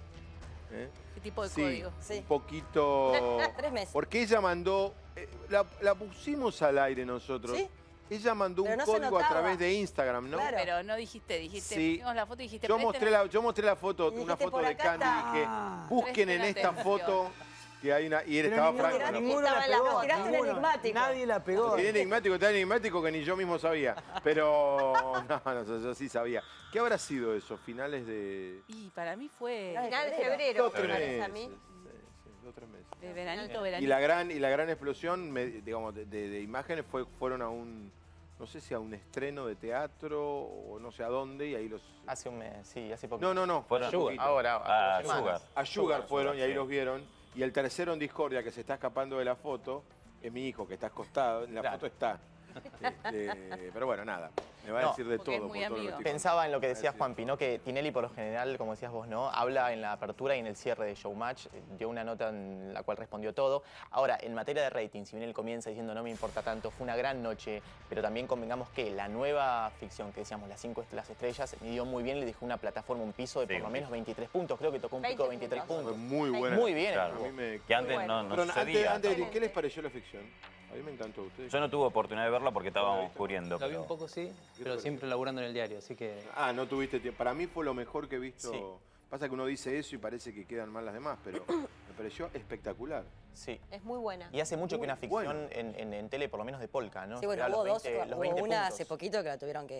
¿Qué tipo de Sí, código? un poquito... 3 meses. Porque ella mandó... la pusimos al aire nosotros. ¿Sí? Ella mandó Pero un no se código a notaba. través de Instagram, ¿no? Claro. Pero no dijiste, Sí. pusimos la foto y dijiste, Yo mostré la foto, Y una dijiste, foto por de acá Candy está. y dije, busquen en Presten esta atención. foto que hay una... Y estaba Franco. Ninguno Estaba la en la- pegó. tiraste un enigmático. Nadie la pegó. Tan enigmático que ni yo mismo sabía. Pero no, yo sí sabía. ¿Qué habrá sido eso? ¿Finales de...? Y para mí fue Final de febrero, 2 me 3 parece a meses. mí. Sí, 2 3 meses. de veranito, Y la gran explosión, digamos, de imágenes fueron a un... No sé si a un estreno de teatro o no sé a dónde y ahí los... Hace un mes, sí, hace poco. No. Fueron poquito. Ahora, Sugar. A Sugar fueron y ahí los vieron. Y el tercero en discordia que se está escapando de la foto es mi hijo que está acostado. En la foto está. Pero bueno, nada. Me va a decir de porque es todo. muy por todo lo que amigo. estoy Pensaba en lo que contando. decía Juanpi, ¿no? Que Tinelli por lo general, como decías vos, ¿no? Habla en la apertura y en el cierre de Showmatch, dio una nota en la cual respondió todo. Ahora, en materia de rating, si bien él comienza diciendo no me importa tanto, fue una gran noche, pero también convengamos que la nueva ficción que decíamos, las estrellas, midió muy bien, le dejó una plataforma, un piso de por lo menos 23 puntos, creo que tocó un pico de 23 Fue puntos. muy buena. Muy bien. Claro. A mí me... Que antes no Pero sucedía. antes, ¿qué les pareció la ficción? A mí me encantó. ¿Ustedes? Yo no tuve oportunidad de verla porque estábamos cubriendo. La vi un poco, sí, pero siempre laburando en el diario, así que... No tuviste tiempo. Para mí fue lo mejor que he visto. Sí. Pasa que uno dice eso y parece que quedan mal las demás, pero me pareció espectacular. Sí. Es muy buena. Y hace mucho que Muy una ficción buena. en tele, por lo menos de Polka, ¿no? Sí, bueno, Era hubo los dos, 20 hubo una puntos. hace poquito que la tuvieron que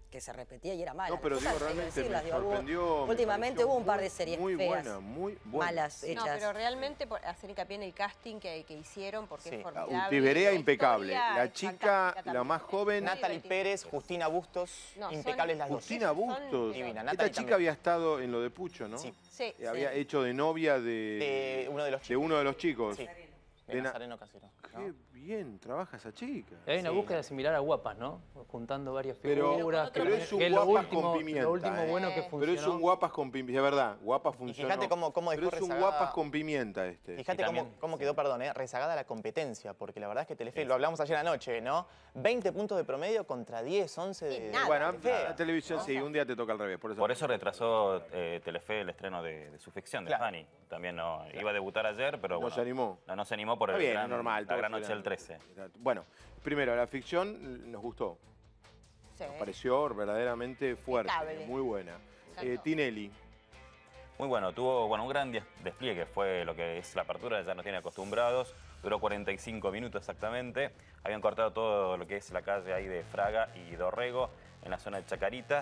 que se repetía y era mala. No, pero Las digo, cosas hay que realmente decirlas, me digo, sorprendió. últimamente hubo un par de series muy feas, buena, muy buena. malas hechas. No, pero realmente por hacer hincapié en el casting que hicieron, porque es formidable. Utiberea la impecable. historia La es chica, fantástica la más joven. Natalie Pérez, Justina Bustos, No, impecables las dos. Justina Bustos. Divina. Esta Natalie chica también. había estado en lo de Pucho, ¿no? Sí. Sí. Había hecho de novia de uno de los chicos. De uno de los chicos. Sí. De De Nazareno Casero. Qué bien trabaja esa chica. Hay una búsqueda similar a Guapas, ¿no? Juntando varias Pero figuras. es un que lo Guapas último, con pimienta. Lo último bueno que funcionó. Pero es un Guapas con pimienta, de verdad. Guapas funcionó. fíjate cómo pero dejó es un rezagada- Guapas con pimienta este. Fíjate cómo quedó, perdón, rezagada la competencia, porque la verdad es que Telefe, lo hablamos ayer anoche, ¿no? 20 puntos de promedio contra 10, 11 de Bueno, Telefe. la televisión sí, un día te toca al revés. Por eso retrasó Telefe el estreno de su ficción, de Fanny. También no iba a debutar ayer, pero No bueno, se animó. No se animó por Está el bien, gran, es normal, la todos gran noche eran- del 13. Bueno, primero, la ficción nos gustó. Sí. Nos pareció verdaderamente fuerte, Impecable. muy buena. encantó. Tinelli. Muy bueno, tuvo un gran despliegue, fue lo que es la apertura, ya nos tiene acostumbrados. Duró 45 minutos exactamente. Habían cortado todo lo que es la calle ahí de Fraga y Dorrego, en la zona de Chacarita.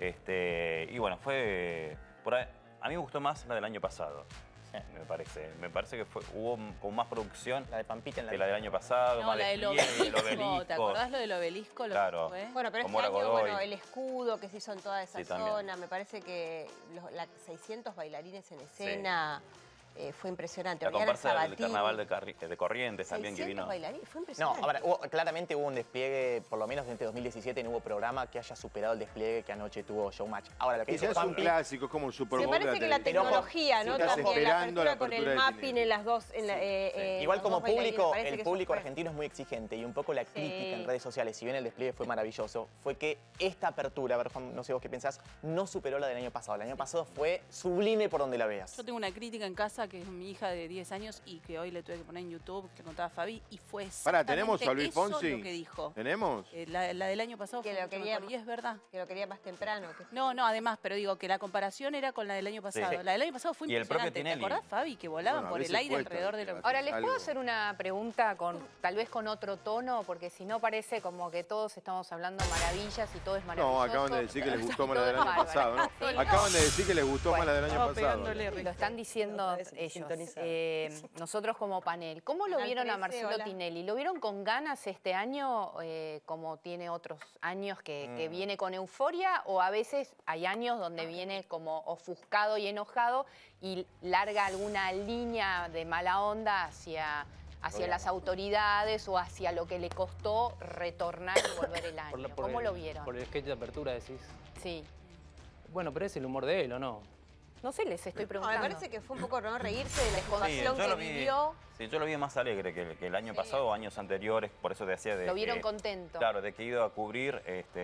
Y bueno, fue... a mí me gustó más la del año pasado. Me parece. Me parece que hubo con más producción La de Pampita en la que la del año pasado, No, más la del despliegue, el obelisco. ¿Te obelisco. acordás lo del obelisco? Lo Claro. que fue? Bueno, pero Como este era año, Godoy. bueno, el escudo que se hizo en toda esa Sí, también. zona, me parece que 600 bailarines en escena, fue impresionante. La Oriana comparsa del Sabatini, carnaval de Corrientes también que 600 vino. bailarines, fue No, impresionante. ahora, claramente hubo un despliegue, por lo menos desde 2017 no hubo programa que haya superado el despliegue que anoche tuvo Showmatch. Ahora, lo que dice Quizás es un Juanpi, clásico, es como un Super Me Bowl de parece que la televisión. tecnología, ¿no? Estás También la esperando la apertura con el apertura de mapping en las dos. igual los como dos bailarines, público, me parece el que eso público fue- argentino es muy exigente y un poco la crítica en redes sociales, si bien el despliegue fue maravilloso, fue que esta apertura, a ver Juan, no sé vos qué pensás, no superó la del año pasado. El año pasado fue sublime por donde la veas. Yo tengo una crítica en casa que es mi hija de 10 años y que hoy le tuve que poner en YouTube, que contaba Fabi, y fue Pará, ¿tenemos a Luis eso Fonsi? lo que dijo. ¿Tenemos? La del año pasado Que fue lo mucho quería- mejor, y es verdad. Que lo quería más temprano. No, además, pero digo que la comparación era con la del año pasado. Sí. La del año pasado fue Y el propio impresionante. ¿Te Tinelli. acordás, Fabi, que volaban Bueno, a por el veces aire cuesta, alrededor de ¿viste? la... Ahora, ¿les Algo. puedo hacer una pregunta tal vez con otro tono? Porque si no parece como que todos estamos hablando maravillas y todo es maravilloso. No, acaban de decir que les gustó más la Todo del es año bárbaro. pasado, ¿no? Sí, Acaban de decir que les gustó más la del año Estamos pasado. pegándole Lo están diciendo Otra vez ellos. sintonizado. Nosotros como panel. ¿Cómo lo Canal vieron a 13, Marcelo hola. Tinelli? ¿Lo vieron con ganas este año, como tiene otros años que viene con euforia? ¿O a veces hay años donde viene como ofuscado y enojado y larga alguna línea de mala onda hacia las autoridades o hacia lo que le costó retornar y volver el año? ¿Cómo lo vieron? Por el sketch de apertura decís. Sí. Bueno, pero es el humor de él, ¿o no? No sé, les estoy No, preguntando. me parece que fue un poco no reírse de la Sí, situación yo que lo vi- vivió. Sí, yo lo vi más alegre que el año pasado o años anteriores, por eso te decía de Lo vieron que- contento. Claro, de que he ido a cubrir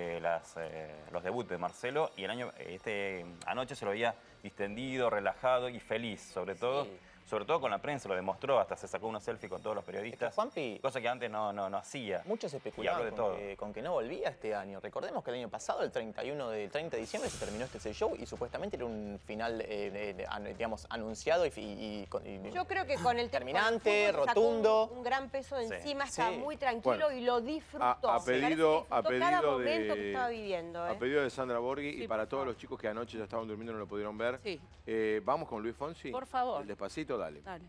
los debuts de Marcelo y anoche se lo veía distendido, relajado y feliz, sobre todo con la prensa, lo demostró, hasta se sacó una selfie con todos los periodistas, Juanpi, cosa que antes no hacía. muchos Y especulaban habló de todo. con que no volvía este año. Recordemos que el año pasado, el 30 de diciembre, se terminó este show y supuestamente era un final, digamos, anunciado y Yo creo que con el terminante, con el fútbol sacó rotundo. un gran peso de Sí. encima, estaba Sí. muy tranquilo Bueno, y lo disfrutó. A Me parece que pedido disfrutó cada de, momento que estaba viviendo. a pedido de Sandra Borghi y para todos los chicos que anoche ya estaban durmiendo y no lo pudieron ver. Sí. Vamos con Luis Fonsi. Por favor. El despacito, dale. Dale.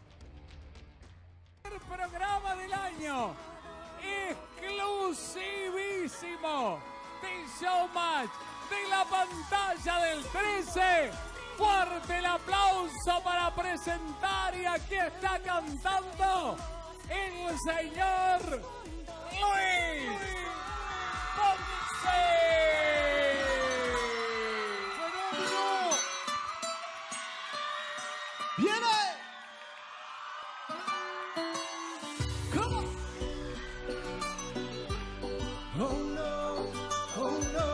Programa del año exclusivísimo de Showmatch de la pantalla del 13. Fuerte el aplauso para presentar y aquí está cantando el señor Luis Fonsi. ¡Fenómeno! ¡Viene! Oh no, oh no,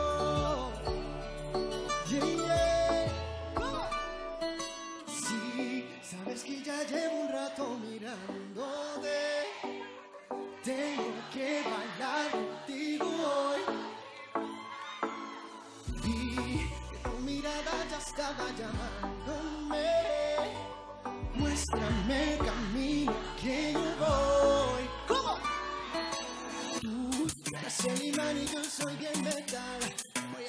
yeah. Sí, sabes que ya llevo un rato mirándote. Tengo que bailar contigo hoy. Vi que tu mirada ya estaba llamándome. Muéstrame el camino que yo voy. ¿Cómo? Tú eres el imán y yo soy el metal.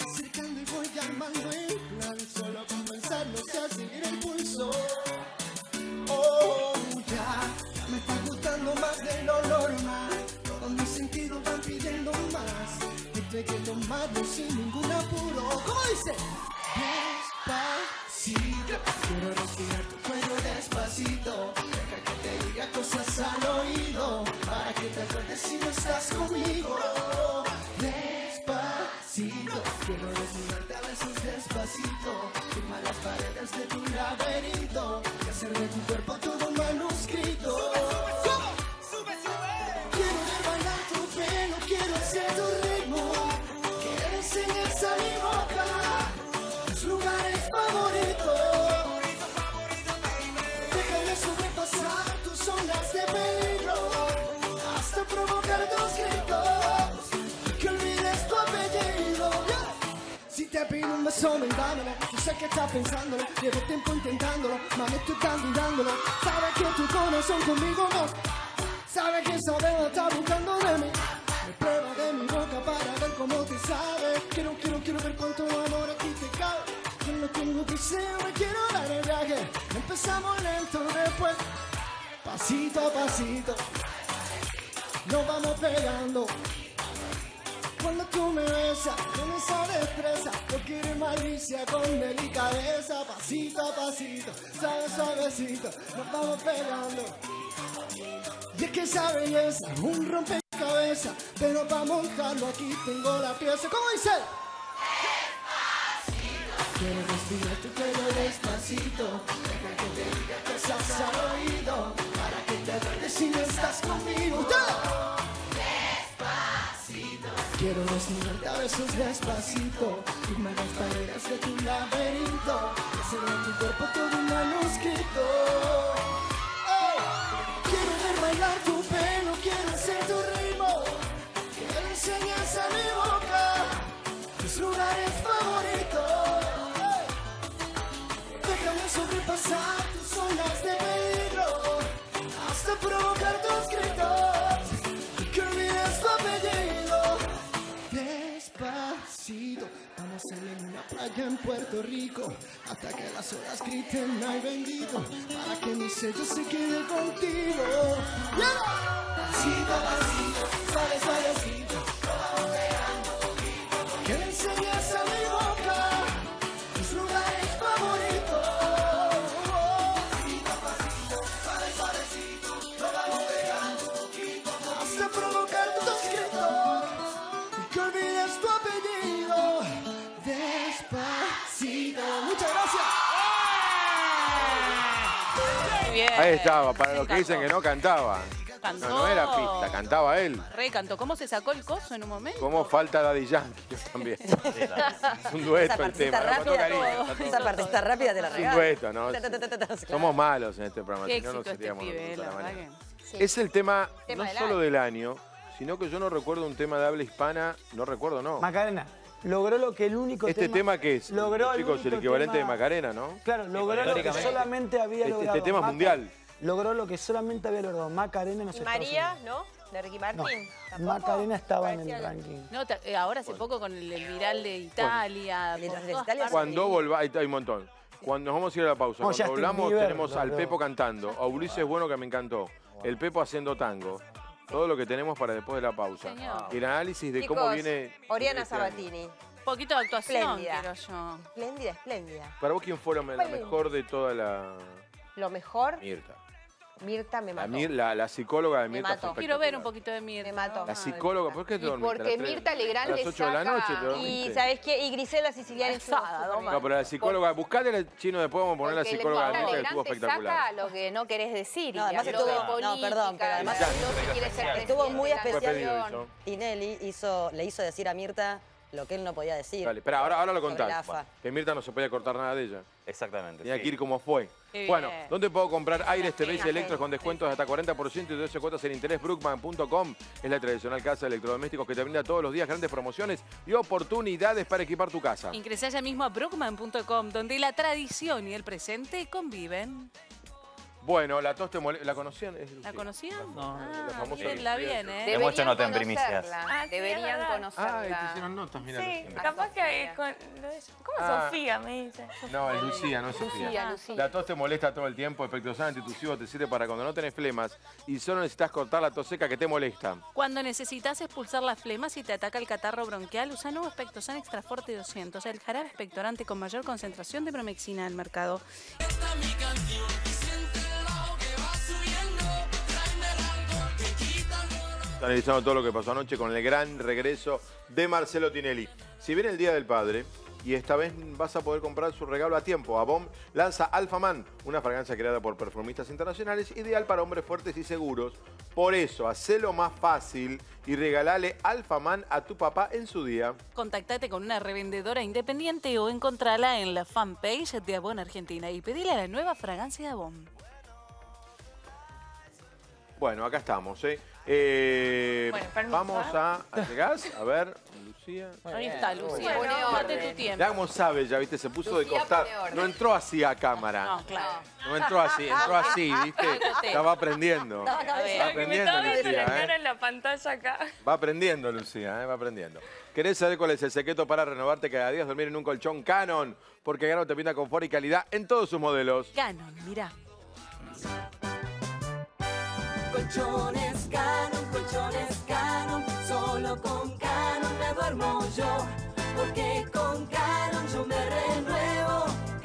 estás conmigo. Despacito, quiero desnudarte a besos despacito. Firma las paredes de tu laberinto y hacer de tu cuerpo todo un manuscrito. Quiero ver bailar tu pelo, quiero hacer tu ritmo. Quiero enseñarse a mi boca tus lugares favoritos. Déjame sobrepasar tus zonas de peligro hasta provocar tus gritos y que olvides tu apellido. Si te pido un beso, ven, dámelo. Yo sé que estás pensándolo, llevo tiempo intentándolo, mami, estoy candidándolo. Sabes que tu corazón conmigo no, sabes que esa veo está buscando de mí. Me prueba de mi boca para ver cómo te sabe. Quiero ver cuánto amor aquí te cabe. Yo no tengo que ser, me quiero dar el viaje. Empezamos lento, después pasito a pasito nos vamos pegando. Cuando tú me besas con esa destreza, no quiero malicia con delicadeza. Pasito a pasito, suave, suavecito, nos vamos pegando. Y es que esa belleza es un rompecabezas, pero para montarlo aquí tengo la pieza. ¿Cómo dice? Despacito. Quiero respirar tu pelo despacito, deja que te diga cosas al oído, para que te acuerdes si no estás conmigo. Quiero desnudarte a besos despacito, firma las paredes de tu laberinto, hacer en tu cuerpo todo un manuscrito. Quiero ver bailar tu pelo, quiero hacer tu ritmo, quiero enseñarse a mi boca tus lugares favoritos. Déjame sobrepasar tus zonas de peligro hasta provocar tus gritos y que olvides tu apellido. Despacito, vamos a salir en una playa en Puerto Rico hasta que las olas griten ay bendito, para que mi sello se quede contigo. Pasito a pasito, suave, suavecito, vamos pegando poquito. Que le enseñes a mi boca tus lugares favoritos. Pasito a pasito, suave, suavecito, lo vamos pegando poquito hasta provocar tus gritos. Que olvides tu apellido. Despacito. Muchas gracias. Muy bien. Ahí estaba, para Me los que dicen que no cantaba. Cantó. No era pista, cantaba él. Recantó. ¿Cómo se sacó el coso en un momento? ¿Cómo falta Daddy Yankee también? Es un dueto el tema. Esa Nos mató Karina, rápida, está todo. esa partecita rápida te la Es un regalo. dueto, ¿no? Somos malos en este programa, Qué si no, no éxito este seríamos pibe, nosotros a la la verdad manera. que... Es el tema, Tema no del solo año. del año, sino que yo no recuerdo un tema de habla hispana, no recuerdo, no. Macarena logró lo que el único Este tema que es, logró chicos, el único equivalente de tema- Macarena, ¿no? Claro, logró lo que históricamente. solamente había logrado. Este tema es mundial. Logró lo que solamente había logrado Macarena en los Y Estados María, Unidos. ¿no? De Ricky Martin. No, Macarena estaba en el ranking. No, ahora hace poco con el viral de Italia. por todas partes. Cuando volvamos, hay un montón. Cuando nos vamos a ir a la pausa, No, cuando Justin volvamos Bieber, tenemos al los Pepo dos. cantando, a Ulises Bueno que me encantó, el Pepo haciendo tango. Todo lo que tenemos para después de la pausa. Señor. Y el análisis de Chicos, cómo viene... Oriana este año. Sabatini. Un poquito de actuación, Espléndida. quiero yo. Espléndida, espléndida. Para vos, ¿quién fue la mejor de toda la... Lo mejor, Mirta? Mirta me La, mató. la psicóloga de Me Mirta mató. fue Quiero ver un espectacular. poquito de Mirta. Me mató. La psicóloga, ¿por qué te Y dormiste? porque ¿A las Mirta Legrand a las le 8 de la saca- noche te dormiste? Y ¿sabes qué? Y Grisela Siciliani estuvo Alzada, súper bien. No, pero la psicóloga, buscate el chino después, vamos a poner la Porque psicóloga de Mirta Mirta que Legrand estuvo te espectacular. saca lo que no querés decir. No, y además habló estuvo- de política, no, perdón, pero además de no se quiere ser estuvo muy presidente de la Fue especial. pedido eso. Tinelli le hizo decir a Mirta lo que él no podía decir. Dale, espera, ahora lo Sobre contás. la AFA. Que Mirta no se podía cortar nada de ella. Exactamente. Tenía sí. que ir como fue. Qué Bueno, bien. ¿dónde puedo comprar aires, TVs y gente. electros con descuentos de hasta 40% y 12 cuotas en interés? Brookman.com es la tradicional casa de electrodomésticos que te brinda todos los días grandes promociones y oportunidades para equipar tu casa. Ingresá ya mismo a brookman.com, donde la tradición y el presente conviven. Bueno, la tos te molesta. ¿La conocían? Es ¿La Lucía. conocían? La Ah, famosa mírenla Lucía. bien, ¿eh? Hemos hecho nota en primicias. conocerla, Ah, sí, es deberían verdad. conocerla. Ah, y te hicieron notas, mira. Sí, Lucía. capaz que con lo de ella. ¿Cómo Ah. Sofía me dice? No, es Lucía, no es Sofía. Lucía. La tos te molesta todo el tiempo, Espectrosal antitusivo te sirve para cuando no tenés flemas y solo necesitas cortar la tos seca que te molesta. Cuando necesitas expulsar las flemas y te ataca el catarro bronquial, usa nuevo Spectosan Extra Forte 200, el jarabe expectorante con mayor concentración de bromexina del mercado. analizando todo lo que pasó anoche con el gran regreso de Marcelo Tinelli. Si viene el Día del Padre, y esta vez vas a poder comprar su regalo a tiempo, Avon lanza Alpha Man, una fragancia creada por perfumistas internacionales, ideal para hombres fuertes y seguros. Por eso, hacelo más fácil y regalale Alpha Man a tu papá en su día. Contactate con una revendedora independiente o encontrala en la fanpage de Avon Argentina y pedile la nueva fragancia de Avon. Bueno, acá estamos, ¿eh? Bueno, permiso, vamos a... ¿Llegás? A ver, Lucía. Ahí está, Lucía. Pone Date orden. tu tiempo. Ya como sabe, ya viste, se puso de Lucía costado. pone orden. No entró así a cámara. No, claro. No entró así, ¿viste? Ya va aprendiendo. Va aprendiendo, Lucía, en la pantalla acá. Va aprendiendo, Lucía, va aprendiendo. ¿Querés saber cuál es el secreto para renovarte cada día? Dormir en un colchón Canon, porque Canon te brinda confort y calidad en todos sus modelos. Canon, mirá. Colchones Canon, solo con Canon me duermo yo, porque con Canon yo me renuevo.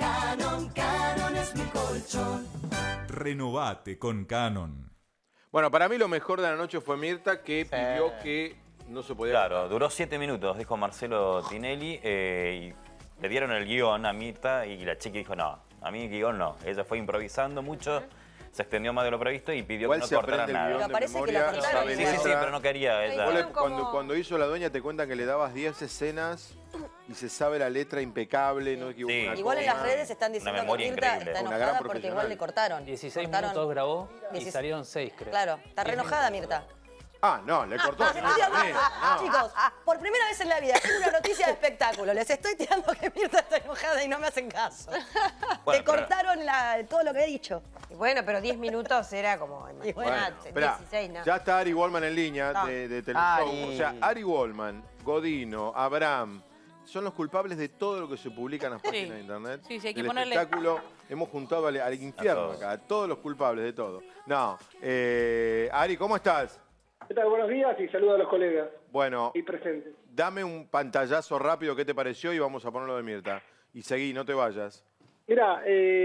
Canon es mi colchón. Renovate con Canon. Bueno, para mí lo mejor de la noche fue Mirta, que pidió que no se podía... Claro, duró 7 minutos, dijo Marcelo Tinelli, y le dieron el guión a Mirta y la chica dijo, no, a mí el guión no. Ella fue improvisando mucho, se extendió más de lo previsto y pidió que no cortara nada. Pero parece que la cortaron. Sí, pero no quería ella. Cuando hizo La Dueña te cuentan que le dabas 10 escenas y se sabe la letra impecable, no equivoca una Igual en coma. las redes están diciendo que Mirta está enojada porque igual le cortaron. 16 Cortaron- minutos grabó y 16. salieron 6, creo. Claro, está re enojada Mirta. Ah, no, le cortó. Chicos, por primera vez en la vida, es una noticia de espectáculo. Les estoy tirando que Mirta está enojada y no me hacen caso. Bueno, Te cortaron todo lo que he dicho. Bueno, pero 10 minutos era como... Bueno, Imagínate, esperá, 16, ¿no? ya está Ari Wallman en línea No. de televisión. Ari. O sea, Ari Wallman, Godino, Abraham, son los culpables de todo lo que se publica en las páginas de internet. Sí, sí, hay que Del ponerle- espectáculo. Hemos juntado al infierno todos. acá, a todos los culpables de todo. No, Ari, ¿cómo estás? ¿Qué tal? Buenos días y saludos a los colegas Bueno, y presentes. dame un pantallazo rápido, ¿qué te pareció? Y vamos a ponerlo de Mirta. Y seguí, no te vayas. Mira,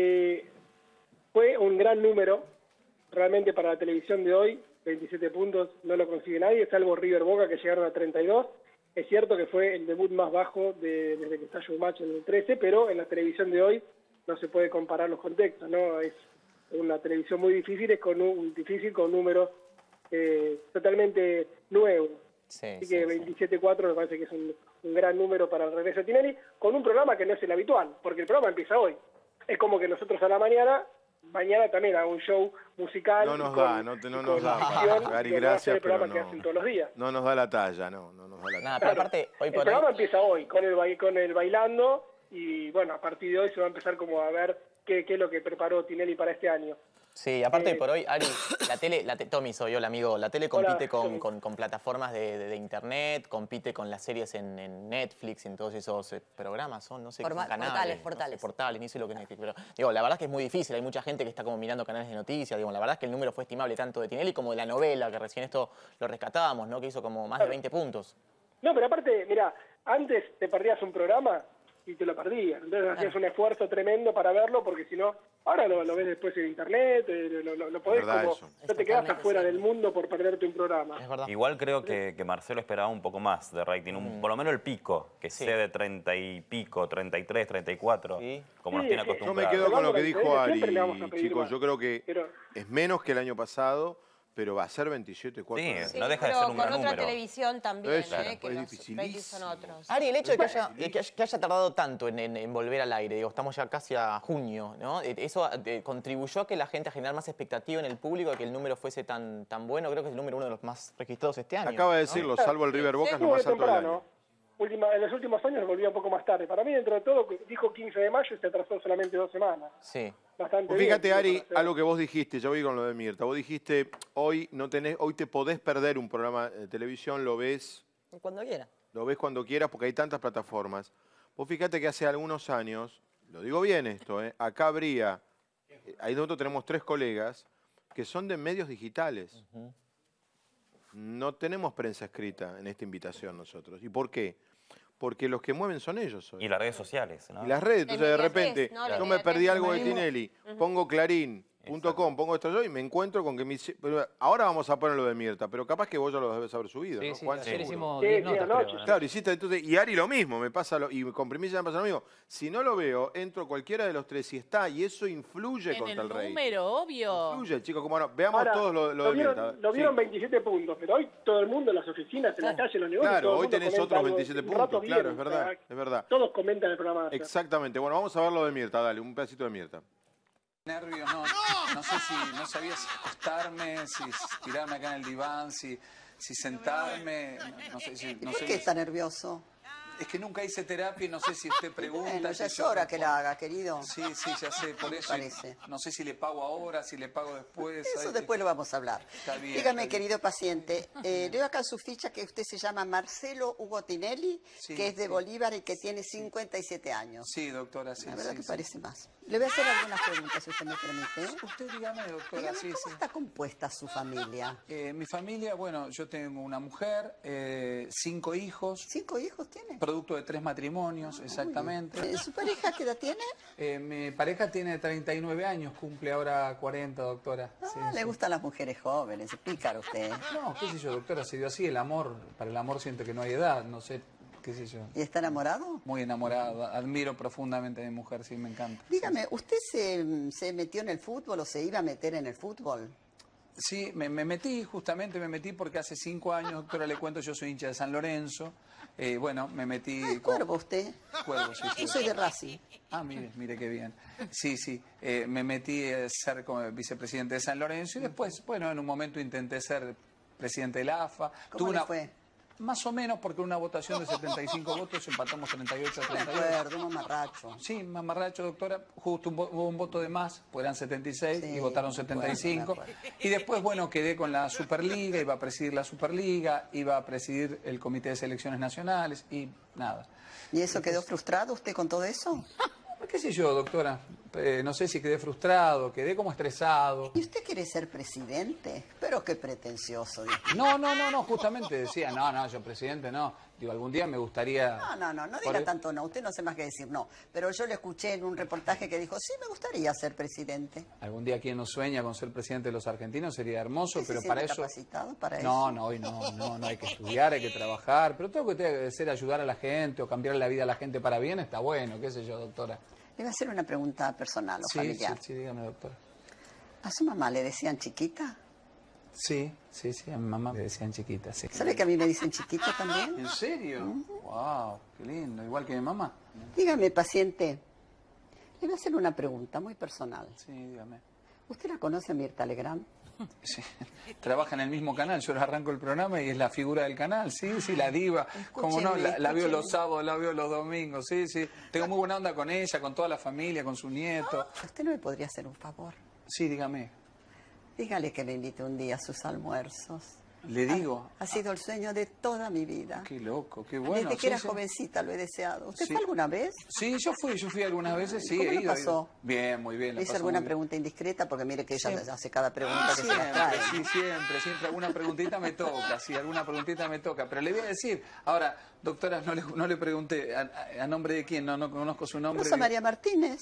fue un gran número realmente para la televisión de hoy. 27 puntos no lo consigue nadie, salvo River Boca, que llegaron a 32. Es cierto que fue el debut más bajo desde que está Showmatch en el 13, pero en la televisión de hoy no se puede comparar los contextos, ¿no? Es una televisión muy difícil, con números totalmente nuevos. Así que 27-4 me parece que es un gran número para el regreso de Tinelli, con un programa que no es el habitual, porque el programa empieza hoy. Es como que nosotros a la mañana también hago un show musical. No nos y con- da, no y nos con da. ficción, Ari, que no va a ser gracias, el programa pero que no. hacen todos los días. No nos da la talla, no nos da la talla. Nada, pero aparte, hoy El por programa hoy... empieza hoy, con el bailando, y bueno, a partir de hoy se va a empezar como a ver qué es lo que preparó Tinelli para este año. Sí, aparte por hoy, Ari, Tommy soy yo el amigo, la tele compite Hola, con plataformas de internet, compite con las series en Netflix, en todos esos programas, son, no sé, canales. Portales, ni sé lo que es Netflix, pero digo, la verdad es que es muy difícil, hay mucha gente que está como mirando canales de noticias, digo, la verdad es que el número fue estimable tanto de Tinelli como de la novela, que recién esto lo rescatábamos, ¿no? Que hizo como más de 20 puntos. No, pero aparte, mira, antes te perdías un programa y te lo perdías. Entonces hacías un esfuerzo tremendo para verlo, porque si no, ahora lo ves después en internet, lo podés Verdad como... eso. No te quedas afuera del mundo por perderte un programa. Igual creo que Marcelo esperaba un poco más de rating, por lo menos el pico, que sea de 30 y pico, 33, 34, como nos tiene Yo acostumbrados. me quedo con lo que dijo Ari, Siempre le vamos a pedir chicos. más. Yo creo que Pero- es menos que el año pasado, pero va a ser 27-4. Sí, no deja de pero ser un gran con otra número. televisión también, Eso, que pues los dificilísimo. ratings son otros. Ari, el hecho de que haya tardado tanto en volver al aire, digo, estamos ya casi a junio, ¿no? ¿Eso contribuyó a que la gente a generar más expectativa en el público, a que el número fuese tan bueno? Creo que es el número uno de los más registrados este año. Acaba de ¿no? decirlo, salvo el River Boca, es lo Muy más alto del año. temprano. En los últimos años volvió un poco más tarde. Para mí, dentro de todo, dijo 15 de mayo y se atrasó solamente 2 semanas. Sí. Bastante Pues bien, fíjate, creo, Ari, para hacer- algo que vos dijiste, ya voy con lo de Mirta. Vos dijiste, hoy te podés perder un programa de televisión, lo ves Cuando quiera. cuando quieras porque hay tantas plataformas. Vos fíjate que hace algunos años, lo digo bien esto, acá habría, ahí nosotros tenemos 3 colegas que son de medios digitales. No tenemos prensa escrita en esta invitación nosotros. ¿Y por qué? Porque los que mueven son ellos hoy. Y las redes sociales, ¿no? Y las redes, entonces de repente, ¿no? La yo me perdí inmediatez, algo de el mismo. Tinelli, pongo Clarín .com, pongo esto yo y me encuentro con que ahora vamos a poner lo de Mirta, pero capaz que vos ya lo debes haber subido, ¿no? Sí, Juan, ayer seguro. hicimos 10 notas, creo, ¿no? Claro, hiciste entonces, y Ari lo mismo, me pasa y con Primicia me pasa lo mismo. Si no lo veo, entro cualquiera de los tres y está, y eso influye En contra el rey. número, obvio. Influye, chicos, como no, veamos Ahora, todos lo de Mirta. Lo vieron 27 puntos, pero hoy todo el mundo en las oficinas, en la calle, en los negocios. Claro, todo el hoy mundo tenés comenta otros algo. 27 Un puntos, rato claro, bien, es verdad, o sea, es verdad. Todos comentan el programa. de ayer. Exactamente, bueno, vamos a ver lo de Mirta, dale, un pedacito de Mirta. Nervios, no sé no sabía si acostarme, si tirarme acá en el diván, si sentarme, no sé si... ¿Por qué está nervioso? Es que nunca hice terapia y no sé si usted pregunta. Bueno, ya si es yo hora que respondo. la haga, querido. Sí, ya sé, por eso. parece. No sé si le pago ahora, si le pago después. Eso después lo vamos a hablar. Está bien. Dígame, está bien. querido paciente, leo acá en su ficha que usted se llama Marcelo Hugo Tinelli, Sí, que es de sí. Bolívar y que tiene 57 años. Sí, doctora, sí. La verdad sí, que sí. parece más. Le voy a hacer algunas preguntas, si usted me permite. Usted dígame, doctora, Dígame, sí, ¿cómo sí. está compuesta su familia? Mi familia, bueno, yo tengo una mujer, 5 hijos. ¿5 hijos tiene? Producto de 3 matrimonios, exactamente. ¿Su pareja qué edad tiene? Mi pareja tiene 39 años, cumple ahora 40, doctora. Sí, Le sí. gustan las mujeres jóvenes, es pícaro usted. No, qué sé yo, doctora, se dio así el amor. Para el amor siento que no hay edad, no sé, qué sé yo. ¿Y está enamorado? Muy enamorado, admiro profundamente a mi mujer, sí, me encanta. Dígame, ¿usted se metió en el fútbol o se iba a meter en el fútbol? Sí, me metí porque hace 5 años, doctora, le cuento, yo soy hincha de San Lorenzo. Bueno, me metí... ¿Es Cuervo usted? Cuervo, sí. Yo soy de Racing. Ah, mire qué bien. Sí, me metí a ser como vicepresidente de San Lorenzo y después, bueno, en un momento intenté ser presidente de la AFA. ¿Cómo le fue? Más o menos porque en una votación de 75 votos empatamos 38 a 38. De acuerdo, un mamarracho. Sí, mamarracho, doctora. Justo hubo un voto de más, pues eran 76 y votaron 75. Y después, bueno, quedé con la Superliga, iba a presidir la Superliga, iba a presidir el Comité de Selecciones Nacionales y nada. ¿Y eso quedó frustrado usted con todo eso? ¿Qué sé yo, doctora? No sé si quedé frustrado, quedé como estresado. ¿Y usted quiere ser presidente? Pero qué pretencioso. Dios mío. No, justamente decía, no, yo presidente no. Digo, algún día me gustaría... No diga tanto no, usted no sé más que decir no. Pero yo le escuché en un reportaje que dijo, sí, me gustaría ser presidente. Algún día quien no sueña con ser presidente de los argentinos sería hermoso, ¿Usted pero se para siente eso... capacitado para No, eso? hoy no hay que estudiar, hay que trabajar, pero todo lo que tenga que hacer ayudar a la gente o cambiar la vida a la gente para bien está bueno, qué sé yo, doctora. Le voy a hacer una pregunta personal o familiar. Sí, dígame, doctora. ¿A su mamá le decían chiquita? Sí, a mi mamá le decían chiquita, sí. ¿Sabe que a mí me dicen chiquita también? ¿En serio? Wow, qué lindo, igual que mi mamá. Dígame, paciente, le voy a hacer una pregunta muy personal. Sí, dígame. ¿Usted la conoce a Mirta Legrand? Sí, trabaja en el mismo canal, yo le arranco el programa y es la figura del canal, sí, la diva, como no, la veo los sábados, la veo los domingos, sí, tengo muy buena onda con ella, con toda la familia, con su nieto. ¿Usted no me podría hacer un favor? Sí, dígame. Dígale que le invite un día a sus almuerzos. Le digo. Ha sido el sueño de toda mi vida. Qué loco, qué bueno. Desde que era jovencita lo he deseado. ¿Usted fue alguna vez? Sí, yo fui algunas veces, sí, ¿Cómo he lo ido. pasó? Bien, muy bien. ¿Le hice alguna pregunta indiscreta? Porque mire que ella hace cada pregunta que se la Siempre, trae. sí, siempre alguna preguntita me toca, alguna preguntita me toca. Pero le voy a decir, ahora, doctora, no le pregunté a nombre de quién, no conozco su nombre. Rosa María Martínez.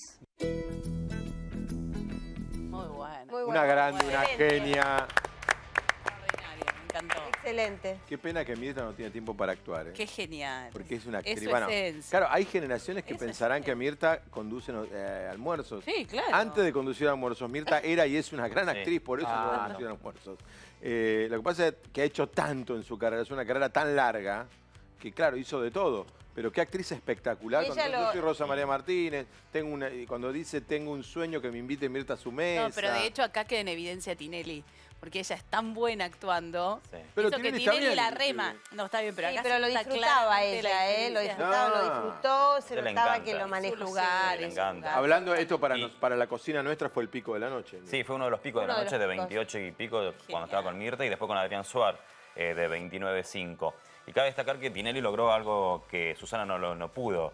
Muy bueno. Una grande, una genia. Me encantó. Excelente. Qué pena que Mirta no tiene tiempo para actuar, ¿eh? Qué genial. Porque es una Es actriz. su Bueno, esencia. claro, hay generaciones que Es su pensarán que Mirta conduce almuerzos. Sí, claro. Antes de conducir almuerzos, Mirta era y es una gran Sí. actriz, por eso Ah, no conducir almuerzos. Lo que pasa es que ha hecho tanto en su carrera, es una carrera tan larga, que claro, hizo de todo. Pero qué actriz espectacular. Ella Cuando lo- yo soy Rosa María Martínez, cuando dice tengo un sueño que me invite Mirta a su mesa. No, pero de hecho acá queda en evidencia Tinelli, porque ella es tan buena actuando. Pero Hizo que Tinelli está Tinelli bien, la inclusive. rema. No, está bien, pero Sí, acá pero se lo nota disfrutaba claramente la ella, lo diferencia. disfrutaba, lo disfrutó, se Le notaba encanta. que lo manejó. Su lugar, Le en su encanta. lugar. Hablando de esto para la cocina nuestra fue el pico de la noche. Sí, fue uno de los picos de la Uno de noche de los picos. 28 y pico cuando estaba con Mirta y después con Adrián Suar de 29.5. Y cabe destacar que Tinelli logró algo que Susana no pudo.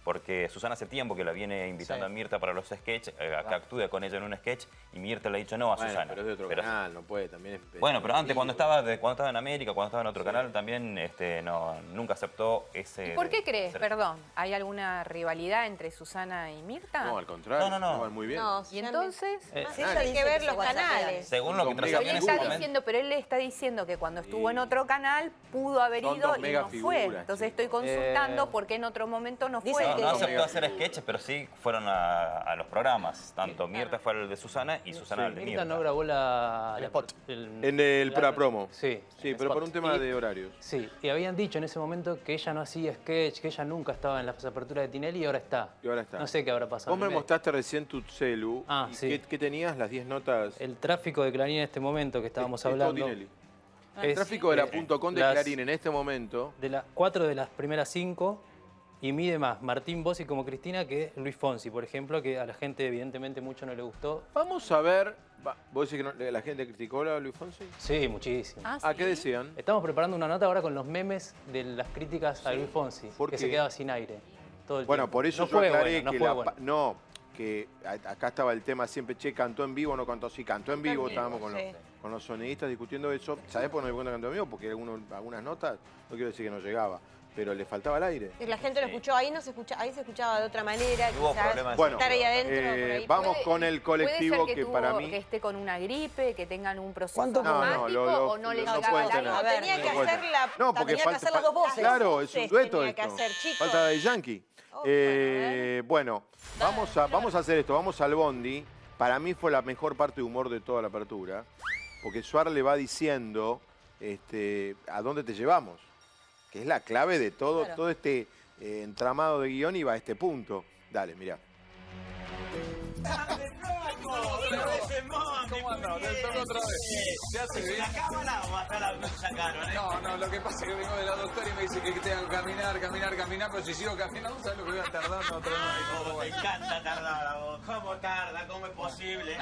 porque Susana hace tiempo que la viene invitando a Mirta para los sketches, a que actúe con ella en un sketch, y Mirta le ha dicho no a Susana. Pero es de otro canal, no puede, también es... Bueno, pero antes, cuando estaba en América, cuando estaba en otro canal, también nunca aceptó ese... ¿Y por qué crees? Perdón, ¿hay alguna rivalidad entre Susana y Mirta? No, al contrario, no. van muy bien. No, ¿y entonces? Sí, hay que ver los canales. Según lo que trascendió en ese momento. Pero él le está diciendo que cuando estuvo en otro canal pudo haber Son ido dos y mega no fue. figuras, Entonces estoy consultando por qué en otro momento no fue. No aceptó hacer sketches, pero sí fueron a los programas. Tanto Mirta fue al de Susana y Susana al de Mirta. No grabó el spot. En el promo. Sí. Sí, pero por un tema de horarios. Sí, y habían dicho en ese momento que ella no hacía sketch, que ella nunca estaba en las aperturas de Tinelli y ahora está. No sé qué habrá pasado. Vos me mostraste recién tu celu. Ah, y sí. ¿Qué tenías? Las 10 notas. El tráfico de Clarín en este momento que estábamos hablando. Tinelli. El tráfico de la .com de Clarín en este momento. De las 4 de las primeras 5 y mide más Martín Bossi como Cristina que Luis Fonsi, por ejemplo, que a la gente evidentemente mucho no le gustó. Vamos a ver. ¿Vos decís que la gente criticó a Luis Fonsi? Sí, muchísimo. ¿A qué decían? Estamos preparando una nota ahora con los memes de las críticas a Luis Fonsi, ¿Por que qué? se quedaba sin aire todo el Bueno, tiempo. por eso No yo fue aclaré bueno, que no fue bueno. que acá estaba el tema siempre, che, cantó en vivo o no cantó. Sí, cantó en vivo, estábamos con los sonidistas discutiendo eso. ¿Sabés por qué no me di cuenta que cantó en vivo? Porque algunas notas, no quiero decir que no llegaba, pero le faltaba el aire. Y la gente lo escuchó, ahí se escuchaba de otra manera, Hubo quizás problemas. Bueno, estar ahí adentro. por ahí. vamos con el colectivo ¿Puede ser que para mí... que esté con una gripe, que tengan un proceso ¿Cuánto? traumático o no les llegaba pueden el tener. aire? Tenía que hacer No, porque tenía que hacer las dos voces. Claro, es un dueto tenía que esto. hacer, chicos. Falta de Yankee. Bueno, vamos a hacer esto, vamos al bondi. Para mí fue la mejor parte de humor de toda la apertura, porque Suar le va diciendo a dónde te llevamos, que es la clave de todo, todo este entramado de guión y va a este punto. Dale, mirá. ¿Cómo andás? Otra vez. ¿Se hace bien? ¿La cámara o hasta la sacaron? No, lo que pasa es que vengo de la doctora y me dice que tengo que caminar, pero si sigo caminando, ¿sabes lo que voy a tardar? No, Me encanta tardar a vos. ¿Cómo tarda? ¿Cómo es posible?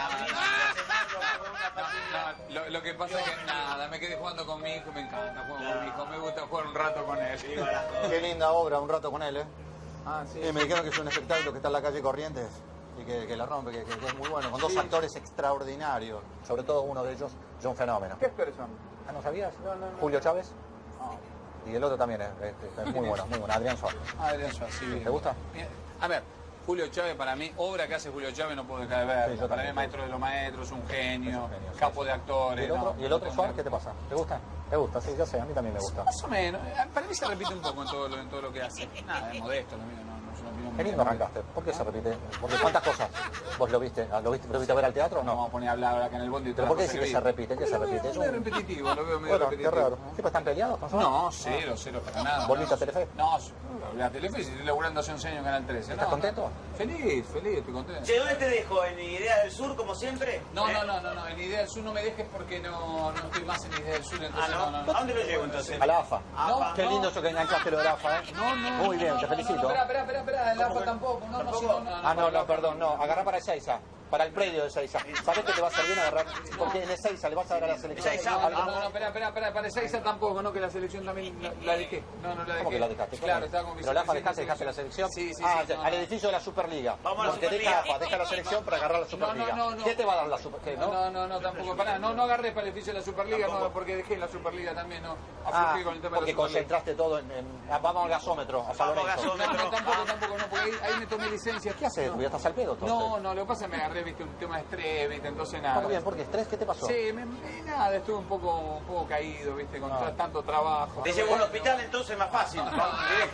Lo que pasa es que nada, me quedé jugando con mi hijo, me encanta jugar con mi hijo, me gusta jugar un rato con él. Qué linda obra, un rato con él, ¿eh? Ah, sí. Me dijeron que es un espectáculo que está en la calle Corrientes y que la rompe, que es muy bueno, con dos actores extraordinarios, sobre todo uno de ellos, John Fenómeno. ¿Qué actores son? Ah, ¿no sabías? No. Julio Chávez. Y el otro también es muy bueno, Adrián Suárez. Adrián Suárez, sí. ¿Te gusta? Bien. A ver, Julio Chávez para mí, obra que hace Julio Chávez no puedo dejar de ver. Sí, para mí es maestro de los maestros, un genio, capo de actores. ¿Y el otro Suárez qué te pasa? ¿Te gusta? ¿Te gusta? Sí, yo sé, a mí también me gusta. Más o menos. Para mí se repite un poco en todo lo que hace. Nada, es modesto lo mío, no es una opinión. Qué lindo arrancaste. ¿Por qué se repite? Porque ¿cuántas cosas? ¿Vos lo viste? ¿Lo viste a ver al teatro o no? Vamos a poner a hablar acá en el bondi. ¿Pero por qué decís que se repite? ¿Qué se repite? Es muy repetitivo, lo veo medio Bueno, repetitivo. qué raro. ¿Tipo están peleados con Suárez? No, cero, para nada. ¿Volviste a Telefe? No, la Telefe estoy laburando hace 11 años en Canal 13. ¿Estás contento? Feliz, estoy contento. Che, ¿dónde te dejo? ¿En Idea del Sur, como siempre? No, en Idea del Sur no me dejes porque no estoy más en Idea del Sur, entonces ¿no? ¿A dónde lo llevo entonces? A la AFA. No, Qué lindo eso que enganchaste lo de la AFA, ¿eh? No. Muy bien, te felicito. Espera, el AFA tampoco. Perdón, agarrá para Ezeiza. Para el predio de Ezeiza. ¿Sabés que te va a servir agarrar? Porque en Ezeiza le vas a dar a la selección. Espera, para Ezeiza tampoco, ¿no? Que la selección también la dejé. No la dejé. ¿Cómo que la dejaste? Claro, estaba con ¿Pero la AFA dejaste la selección? Sí. Al edificio de la Superliga. Vamos a la Porque Superliga. deja la selección para agarrar la Superliga. No. ¿Qué te va a dar la Superliga? No, tampoco. Pará, no agarré para el edificio de la Superliga, no, porque dejé la Superliga también, no. Aflojé con el tema de la porque Superliga. concentraste todo en vamos al gasómetro, a San Lorenzo. No, tampoco, no, porque ahí me tomé licencia. ¿Qué haces? ¿Ya estás al pedo entonces? No, lo que pasa es que me agarré, viste, un tema de estrés, viste, entonces nada. Muy bien, ¿por qué estrés? ¿Qué te pasó? Sí, nada, estuve un poco caído, viste, con tanto trabajo. Te llevo al hospital, entonces más fácil. Directo.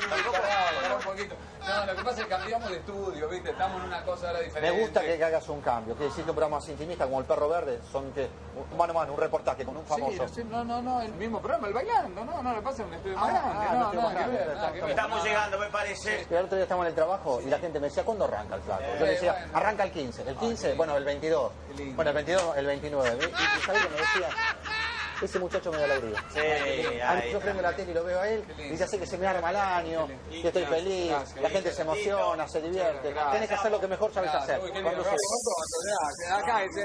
Un poquito. No, lo que pasa es que cambiamos de estudio, viste, estamos en una cosa ahora diferente. Me gusta que hagas un cambio, que hiciste un programa más intimista como El Perro Verde, son que mano a mano, un reportaje con un famoso. Sí, no, el mismo programa, el Bailando, no, lo que pasa es un estudio más grande, nada que ver. Estamos llegando, me parece. El otro día estábamos en el trabajo y la gente me decía, ¿cuándo arranca el flaco? Yo le decía, arranca el 15. El 15, bueno, el 22. Bueno, el 22, el 29. ¿Y sabés que me decía? Ese muchacho me da alegría. Sí, yo prendo la tele y lo veo a él y ya sé que se me arma el año, que estoy feliz, la gente se emociona, se divierte. Tenés que hacer lo que mejor sabes hacer. Acá ese.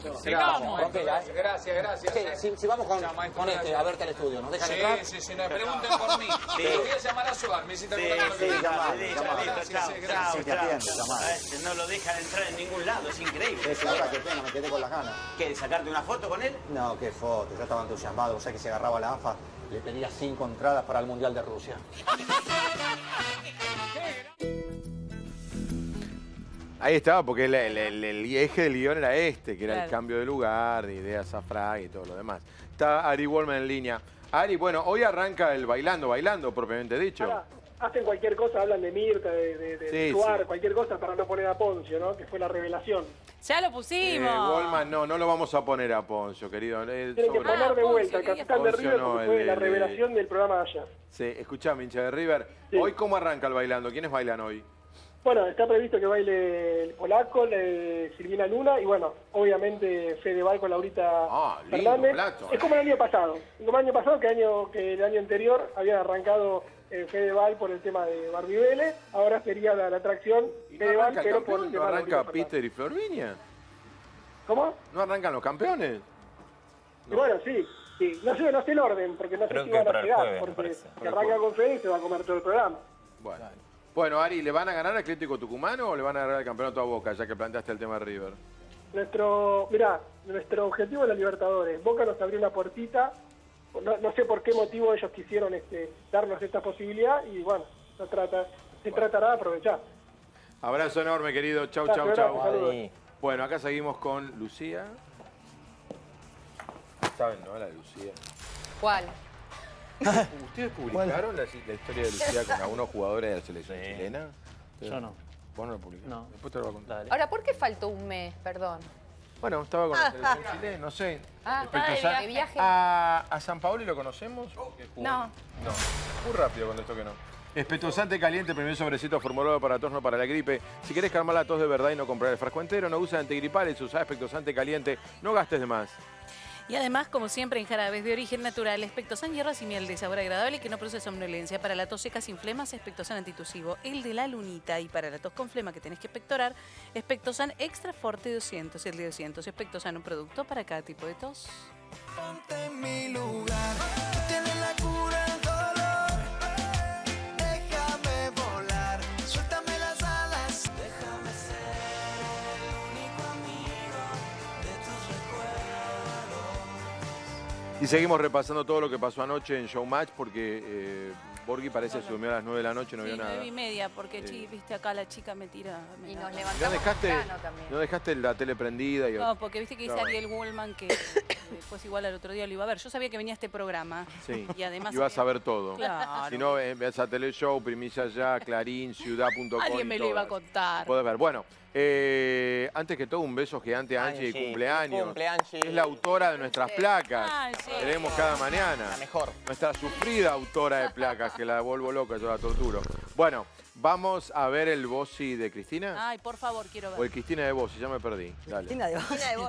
Gracias. Si vamos con este, a verte al estudio, ¿nos dejan entrar? Sí, no, pregunten por mí. Te voy a llamar a Suar, me hiciste No lo dejan entrar en ningún lado, es increíble. Ahora qué pena, me quedé con las ganas. ¿Qué, sacarte una foto con él? No, qué foto, yo estaba entusiasmado, o sea que se agarraba la AFA, le pedía 5 entradas para el Mundial de Rusia. Ahí estaba, porque el eje del guión era este, que era el Claro. cambio de lugar, de ideas a Fraga y todo lo demás. Está Ari Wolman en línea. Ari, bueno, hoy arranca el bailando propiamente dicho. Ahora, hacen cualquier cosa, hablan de Mirta, de Sí, Suar, sí. cualquier cosa para no poner a Poncio, ¿no? Que fue la revelación. Ya lo pusimos. Wolman, no lo vamos a poner a Poncio, querido. Tienen que poner de vuelta el capitán de River no, porque fue el la de- revelación del programa de ayer. Sí, escuchame, hincha de River. Hoy, ¿cómo arranca el bailando? ¿Quiénes bailan hoy? Bueno, está previsto que baile el polaco, Silvina Luna y bueno, obviamente Fedeval con Laurita lindo Fernández. plato, Es como el año pasado. Como el año pasado, que el año anterior habían arrancado Fedeval por el tema de Barbie Vélez. Ahora sería la atracción Fedeval, ¿Arranca el pero por campeón? el ¿No tema de arranca Laurita Fernández. Peter y Florvinia? ¿Cómo? ¿No arrancan los campeones? Y bueno, sí. No sé el orden, porque no sé Creo si que van a para el llegar, jueves, me porque parece. si Para el arranca jueves. con Fede se va a comer todo el programa. Bueno, Ari, ¿le van a ganar a Atlético Tucumano o le van a ganar el campeonato a Boca, ya que planteaste el tema de River? Nuestro objetivo es la Libertadores. Boca nos abrió una puertita. No sé por qué motivo ellos quisieron darnos esta posibilidad y bueno, se tratará de aprovechar. Abrazo enorme, querido. Chau, Gracias, chau, chau. gracias, saludos. Bueno, acá seguimos con Lucía. ¿Saben, no? La de Lucía. ¿Cuál? ¿Ustedes publicaron la historia de Lucía con algunos jugadores de la selección chilena? Yo no. ¿Vos no lo publicaste? No. Después te lo voy a contar. Ahora, ¿por qué faltó un mes? Perdón. Bueno, estaba con la selección chilena, no sé. De viaje. ¿A San Paoli lo conocemos? No. No. Muy rápido contestó que no. Espetosante caliente, primer sobrecito formulado para tos, no para la gripe. Si querés calmar la tos de verdad y no comprar el frasco entero, no usa antigripales, usa espectosante caliente. No gastes de más. Y además, como siempre, en jarabes de origen natural, Espectosan hierbas y miel de sabor agradable que no produce somnolencia. Para la tos seca sin flemas, Espectosan antitusivo. El de la lunita. Y para la tos con flema que tenés que expectorar, Espectosan Extra Forte 200. El de 200. Espectosan, un producto para cada tipo de tos. Ponte en mi lugar, tú tienes la cura del dolor. Déjame volar, suéltame las alas. Déjame ser el único amigo de tus recuerdos. Y seguimos repasando todo lo que pasó anoche en Showmatch porque Borghi parece que se durmió a las 9 de la noche y no vio nada. 9:30, porque viste acá la chica me tira. Y nos ¿No levantamos dejaste, temprano también. ¿No dejaste la tele prendida? Y... No, porque viste que dice No. Ariel Woolman que después igual al otro día lo iba a ver. Yo sabía que venía este programa. Sí, Y además ibas a ver todo. Claro. Si no, ves a Teleshow, Primicia Ya, Clarín, Ciudad.com. Alguien me lo iba a contar. Podés ver. Bueno, antes que todo, un beso gigante a Angie, Angie, cumpleaños. cumple, Angie. Es la autora de nuestras placas. Angie. Tenemos cada mañana. La mejor. Nuestra sufrida autora de placas, que la vuelvo loca, yo la torturo. Bueno, vamos a ver el Bossi de Cristina. Ay, por favor, quiero ver. O el Cristina de Bossi, ya me perdí. Dale. Cristina de Cristina de vos.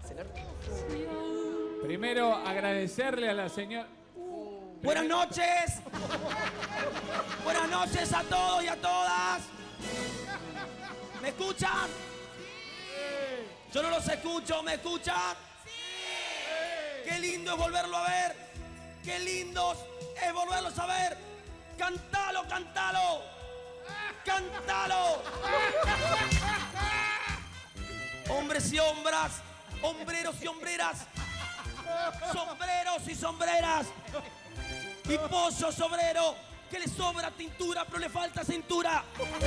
Primero, agradecerle a la señora... Buenas noches. Buenas noches a todos y a todas. ¿Me escuchan? Yo no los escucho, ¿me escuchan? Qué lindo es volverlo a ver. Qué lindo es volverlos a ver. Cántalo, cántalo. Cántalo. Hombres y hombras, hombreros y hombreras, sombreros y sombreras, y pollo sobrero, que le sobra tintura pero le falta cintura.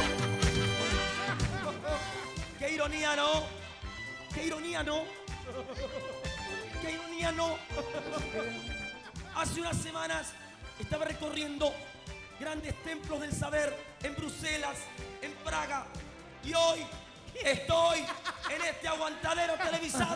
Qué ironía, ¿no? Qué ironía, ¿no? Qué ironía, ¿no? Hace unas semanas estaba recorriendo grandes templos del saber en Bruselas, en Praga, y hoy estoy en este aguantadero televisado.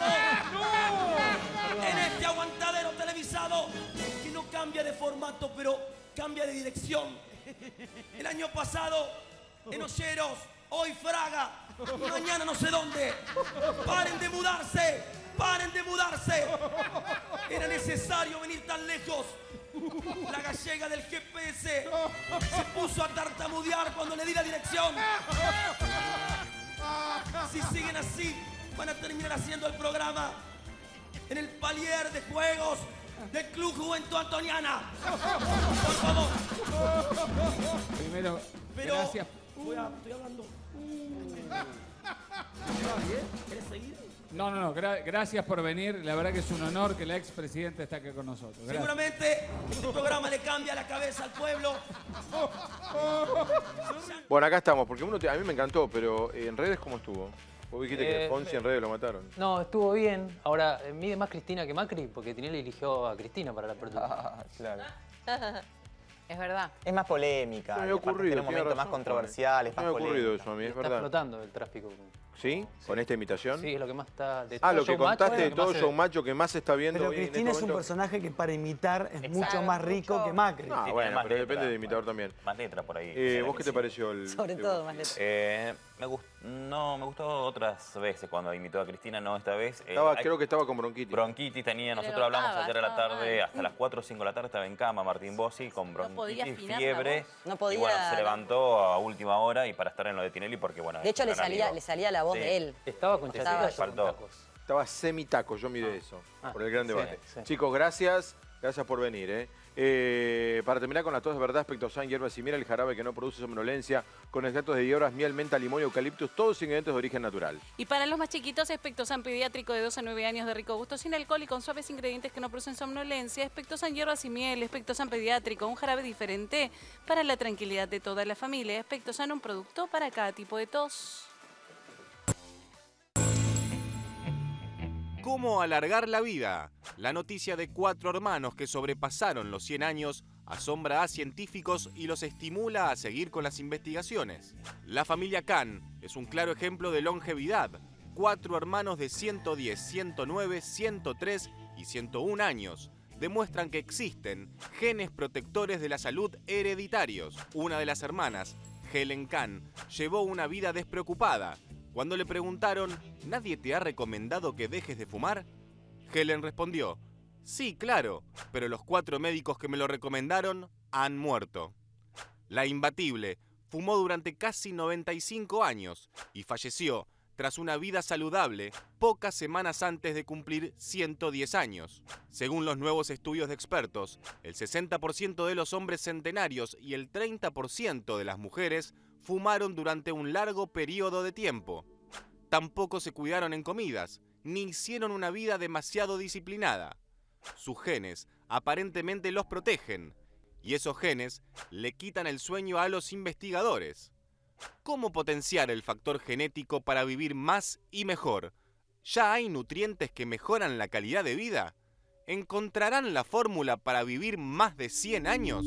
En este aguantadero televisado que no cambia de formato, pero cambia de dirección. El año pasado en Olleros, hoy Fraga, y mañana no sé dónde. Paren de mudarse, paren de mudarse. Era necesario venir tan lejos. La gallega del GPS se puso a tartamudear cuando le di la dirección. Si siguen así, van a terminar haciendo el programa en el palier de juegos del Club Juventud Antoniana. Por favor. Primero, Pero, gracias. estoy hablando. ¿Quieres seguir? No, gracias por venir. La verdad que es un honor que la expresidenta esté aquí con nosotros. Gracias. Seguramente este programa le cambia la cabeza al pueblo. Bueno, acá estamos, porque a mí me encantó, pero en redes, ¿cómo estuvo? Vos dijiste que Fonsi en redes lo mataron. No, estuvo bien. Ahora, mide más Cristina que Macri, porque Tinelli eligió a Cristina para la apertura. Claro. Es verdad. Es más polémica. No me y ha aparte ocurrido, tiene un tiene momento más razón, controversial, es No más me ha ocurrido polémica. eso a mí, es Está verdad. explotando el tráfico. ¿Sí? ¿Con esta imitación? Sí, es lo que más está... De Ah, todo lo que Showmatch, contaste de lo que todo más se show ve. macho que más se está viendo Pero hoy en este Cristina es un momento. personaje que para imitar es Exacto, mucho más rico que Macri. Ah, Sí, bueno, tiene más pero depende letra, del imitador también. Más letra por ahí. ¿Vos qué te pareció el...? Sobre todo, más letra. Me gustó otras veces cuando imitó a Cristina, no esta vez. Creo que estaba con bronquitis. Bronquitis tenía, nosotros lo hablamos notaba, ayer a la estaba tarde, mal. hasta las 4 o 5 de la tarde estaba en cama Martín Bossi con podía bronquitis, afinar la fiebre. voz. No podía, y bueno, se no. levantó a última hora y para estar en lo de Tinelli porque bueno... De hecho, es le un gran amigo. salía la voz Sí. de él. Estaba con Estaba- chacitas o con Faltó. tacos. Estaba semitaco, yo miré eso, por el gran sí, debate. sí. Chicos, gracias por venir. Para terminar con las tos de verdad, Espectosan, hierbas y miel, el jarabe que no produce somnolencia, con extractos de hierbas, miel, menta, limón y eucaliptus, todos ingredientes de origen natural. Y para los más chiquitos, Espectosan pediátrico de 2 a 9 años de rico gusto, sin alcohol y con suaves ingredientes que no producen somnolencia. Espectosan hierbas y miel, Espectosan pediátrico, un jarabe diferente para la tranquilidad de toda la familia. Espectosan, un producto para cada tipo de tos. ¿Cómo alargar la vida? La noticia de 4 hermanos que sobrepasaron los 100 años asombra a científicos y los estimula a seguir con las investigaciones. La familia Khan es un claro ejemplo de longevidad. 4 hermanos de 110, 109, 103 y 101 años demuestran que existen genes protectores de la salud hereditarios. Una de las hermanas, Helen Khan, llevó una vida despreocupada. Cuando le preguntaron, ¿nadie te ha recomendado que dejes de fumar? Helen respondió, sí, claro, pero los 4 médicos que me lo recomendaron han muerto. La imbatible fumó durante casi 95 años y falleció tras una vida saludable pocas semanas antes de cumplir 110 años. Según los nuevos estudios de expertos, el 60% de los hombres centenarios y el 30% de las mujeres fumaron durante un largo periodo de tiempo. Tampoco se cuidaron en comidas, ni hicieron una vida demasiado disciplinada. Sus genes aparentemente los protegen, y esos genes le quitan el sueño a los investigadores. ¿Cómo potenciar el factor genético para vivir más y mejor? ¿Ya hay nutrientes que mejoran la calidad de vida? ¿Encontrarán la fórmula para vivir más de 100 años?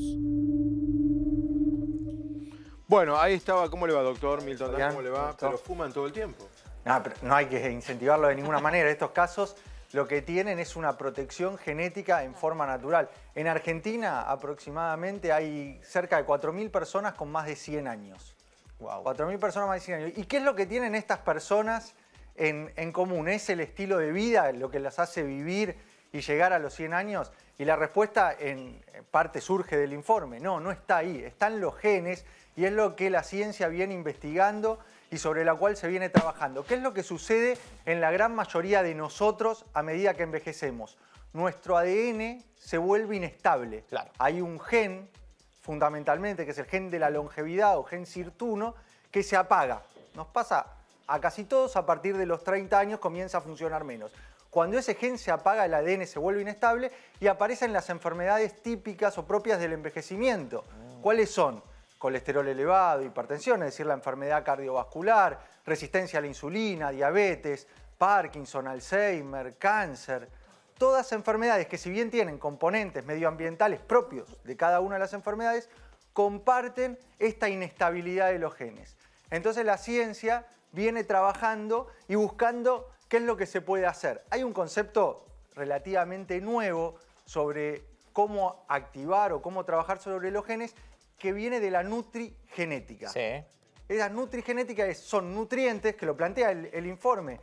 Bueno, ahí estaba. ¿Cómo le va, doctor Milton? Bien, ¿Cómo le va? doctor. Pero fuman todo el tiempo. Pero no hay que incentivarlo de ninguna manera. En estos casos lo que tienen es una protección genética en forma natural. En Argentina aproximadamente hay cerca de 4.000 personas con más de 100 años. Wow. 4.000 personas más de 100 años. ¿Y qué es lo que tienen estas personas en común? ¿Es el estilo de vida lo que las hace vivir y llegar a los 100 años? Y la respuesta en parte surge del informe. No, no está ahí. Están los genes y es lo que la ciencia viene investigando y sobre la cual se viene trabajando. ¿Qué es lo que sucede en la gran mayoría de nosotros a medida que envejecemos? Nuestro ADN se vuelve inestable. Claro. Hay un gen, fundamentalmente, que es el gen de la longevidad o gen SIRT1, que se apaga. Nos pasa a casi todos a partir de los 30 años comienza a funcionar menos. Cuando ese gen se apaga, el ADN se vuelve inestable y aparecen las enfermedades típicas o propias del envejecimiento. ¿Cuáles son? Colesterol elevado, hipertensión, es decir, la enfermedad cardiovascular, resistencia a la insulina, diabetes, Parkinson, Alzheimer, cáncer. Todas enfermedades que, si bien tienen componentes medioambientales propios de cada una de las enfermedades, comparten esta inestabilidad de los genes. Entonces la ciencia viene trabajando y buscando qué es lo que se puede hacer. Hay un concepto relativamente nuevo sobre cómo activar o cómo trabajar sobre los genes que viene de la nutrigenética. Sí. Esa nutrigenética son nutrientes, que lo plantea el informe,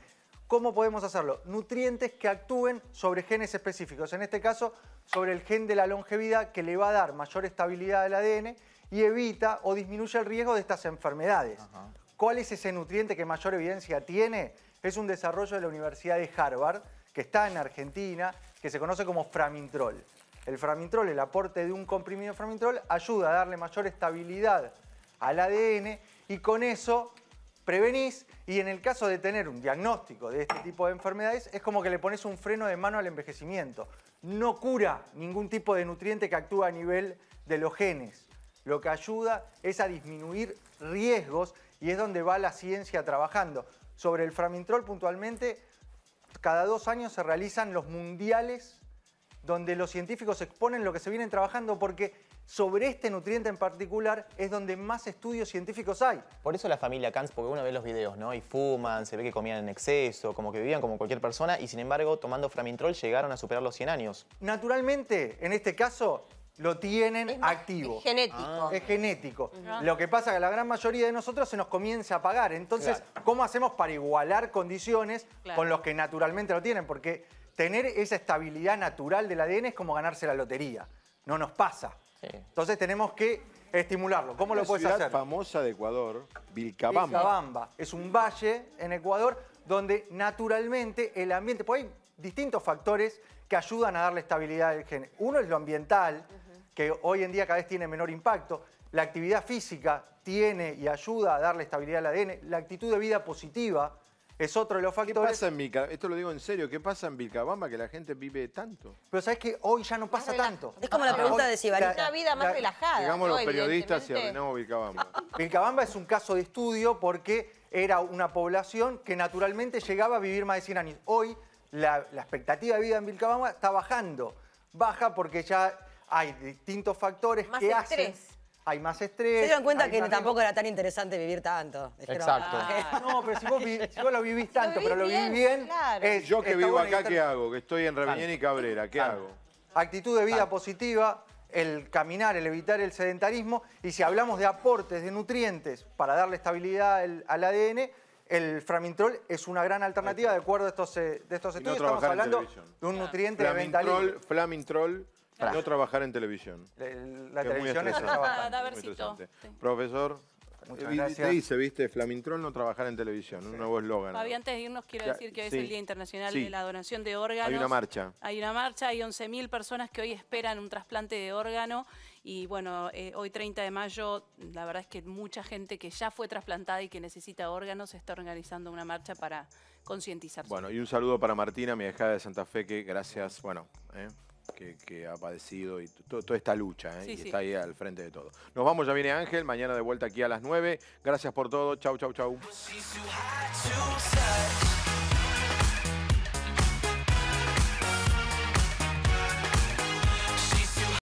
¿Cómo podemos hacerlo? Nutrientes que actúen sobre genes específicos. En este caso, sobre el gen de la longevidad, que le va a dar mayor estabilidad al ADN y evita o disminuye el riesgo de estas enfermedades. ¿Cuál es ese nutriente que mayor evidencia tiene? Es un desarrollo de la Universidad de Harvard, que está en Argentina, que se conoce como Framintrol. El Framintrol, el aporte de un comprimido de Framintrol, ayuda a darle mayor estabilidad al ADN y con eso prevenís, y en el caso de tener un diagnóstico de este tipo de enfermedades, es como que le pones un freno de mano al envejecimiento. No cura ningún tipo de nutriente que actúa a nivel de los genes. Lo que ayuda es a disminuir riesgos y es donde va la ciencia trabajando. Sobre el Framintrol puntualmente, cada 2 años se realizan los mundiales donde los científicos exponen lo que se vienen trabajando porque sobre este nutriente en particular es donde más estudios científicos hay. Por eso la familia Kans, porque uno ve los videos, ¿no? Y fuman, se ve que comían en exceso, como que vivían como cualquier persona y sin embargo, tomando Framintrol llegaron a superar los 100 años. Naturalmente, en este caso, lo tienen activo. Es genético. Es genético. Lo que pasa es que la gran mayoría de nosotros se nos comienza a apagar. Entonces, ¿cómo hacemos para igualar condiciones con los que naturalmente lo tienen? Porque tener esa estabilidad natural del ADN es como ganarse la lotería. No nos pasa. Entonces tenemos que estimularlo. ¿Cómo lo puedes hacer? La ciudad famosa de Ecuador, Vilcabamba. Vilcabamba. Es un valle en Ecuador donde naturalmente el ambiente... Pues hay distintos factores que ayudan a darle estabilidad al gen. Uno es lo ambiental, que hoy en día cada vez tiene menor impacto. La actividad física tiene y ayuda a darle estabilidad al ADN. La actitud de vida positiva es otro de los factores. ¿Qué pasa en Vilcabamba? Esto lo digo en serio. ¿Qué pasa en Vilcabamba que la gente vive tanto? Pero sabes que hoy ya no pasa tanto. Es como la pregunta de Sibarita. Una vida más relajada. Llegamos ¿no? los periodistas y Evidentemente. arruinamos Vilcabamba. Vilcabamba es un caso de estudio porque era una población que naturalmente llegaba a vivir más de 100 años. Hoy la expectativa de vida en Vilcabamba está bajando. Baja porque ya hay distintos factores Más que estrés. hacen... Hay más estrés. Se dieron cuenta hay que también- tampoco era tan interesante vivir tanto. Dijeron, Exacto. "Ah, No, pero si vos lo vivís tanto, pero lo vivís bien... Yo que está vivo bueno y acá, está- ¿qué hago? Que estoy en Reveñén y Cabrera, ¿qué hago? Actitud de vida positiva, el caminar, el evitar el sedentarismo. Y si hablamos de aportes de nutrientes para darle estabilidad al ADN, el Framintrol es una gran alternativa de acuerdo a estos Y estudios. no Estamos trabajar en hablando televisión. de un nutriente de venta libre. Flamintrol, no trabajar en televisión. La Que es muy televisión es estresante, bastante. muy estresante. Profesor, Muchas te gracias. dice, viste, Flamintrol, no trabajar en televisión, un nuevo eslogan. Fabi, antes de irnos quiero Ya, decir que hoy sí. es el Día Internacional Sí. de la Donación de Órganos. Hay una marcha. Hay una marcha, hay 11.000 personas que hoy esperan un trasplante de órgano y bueno, hoy 30 de mayo, la verdad es que mucha gente que ya fue trasplantada y que necesita órganos está organizando una marcha para concientizarse. Bueno, y un saludo para Martina, mi hija de Santa Fe, que gracias, bueno, que ha padecido y toda esta lucha, Sí, y sí. está ahí al frente de todo. Nos vamos, ya viene Ángel, mañana de vuelta aquí a las 9. Gracias por todo, chau, chau, chau. She's too hot to say.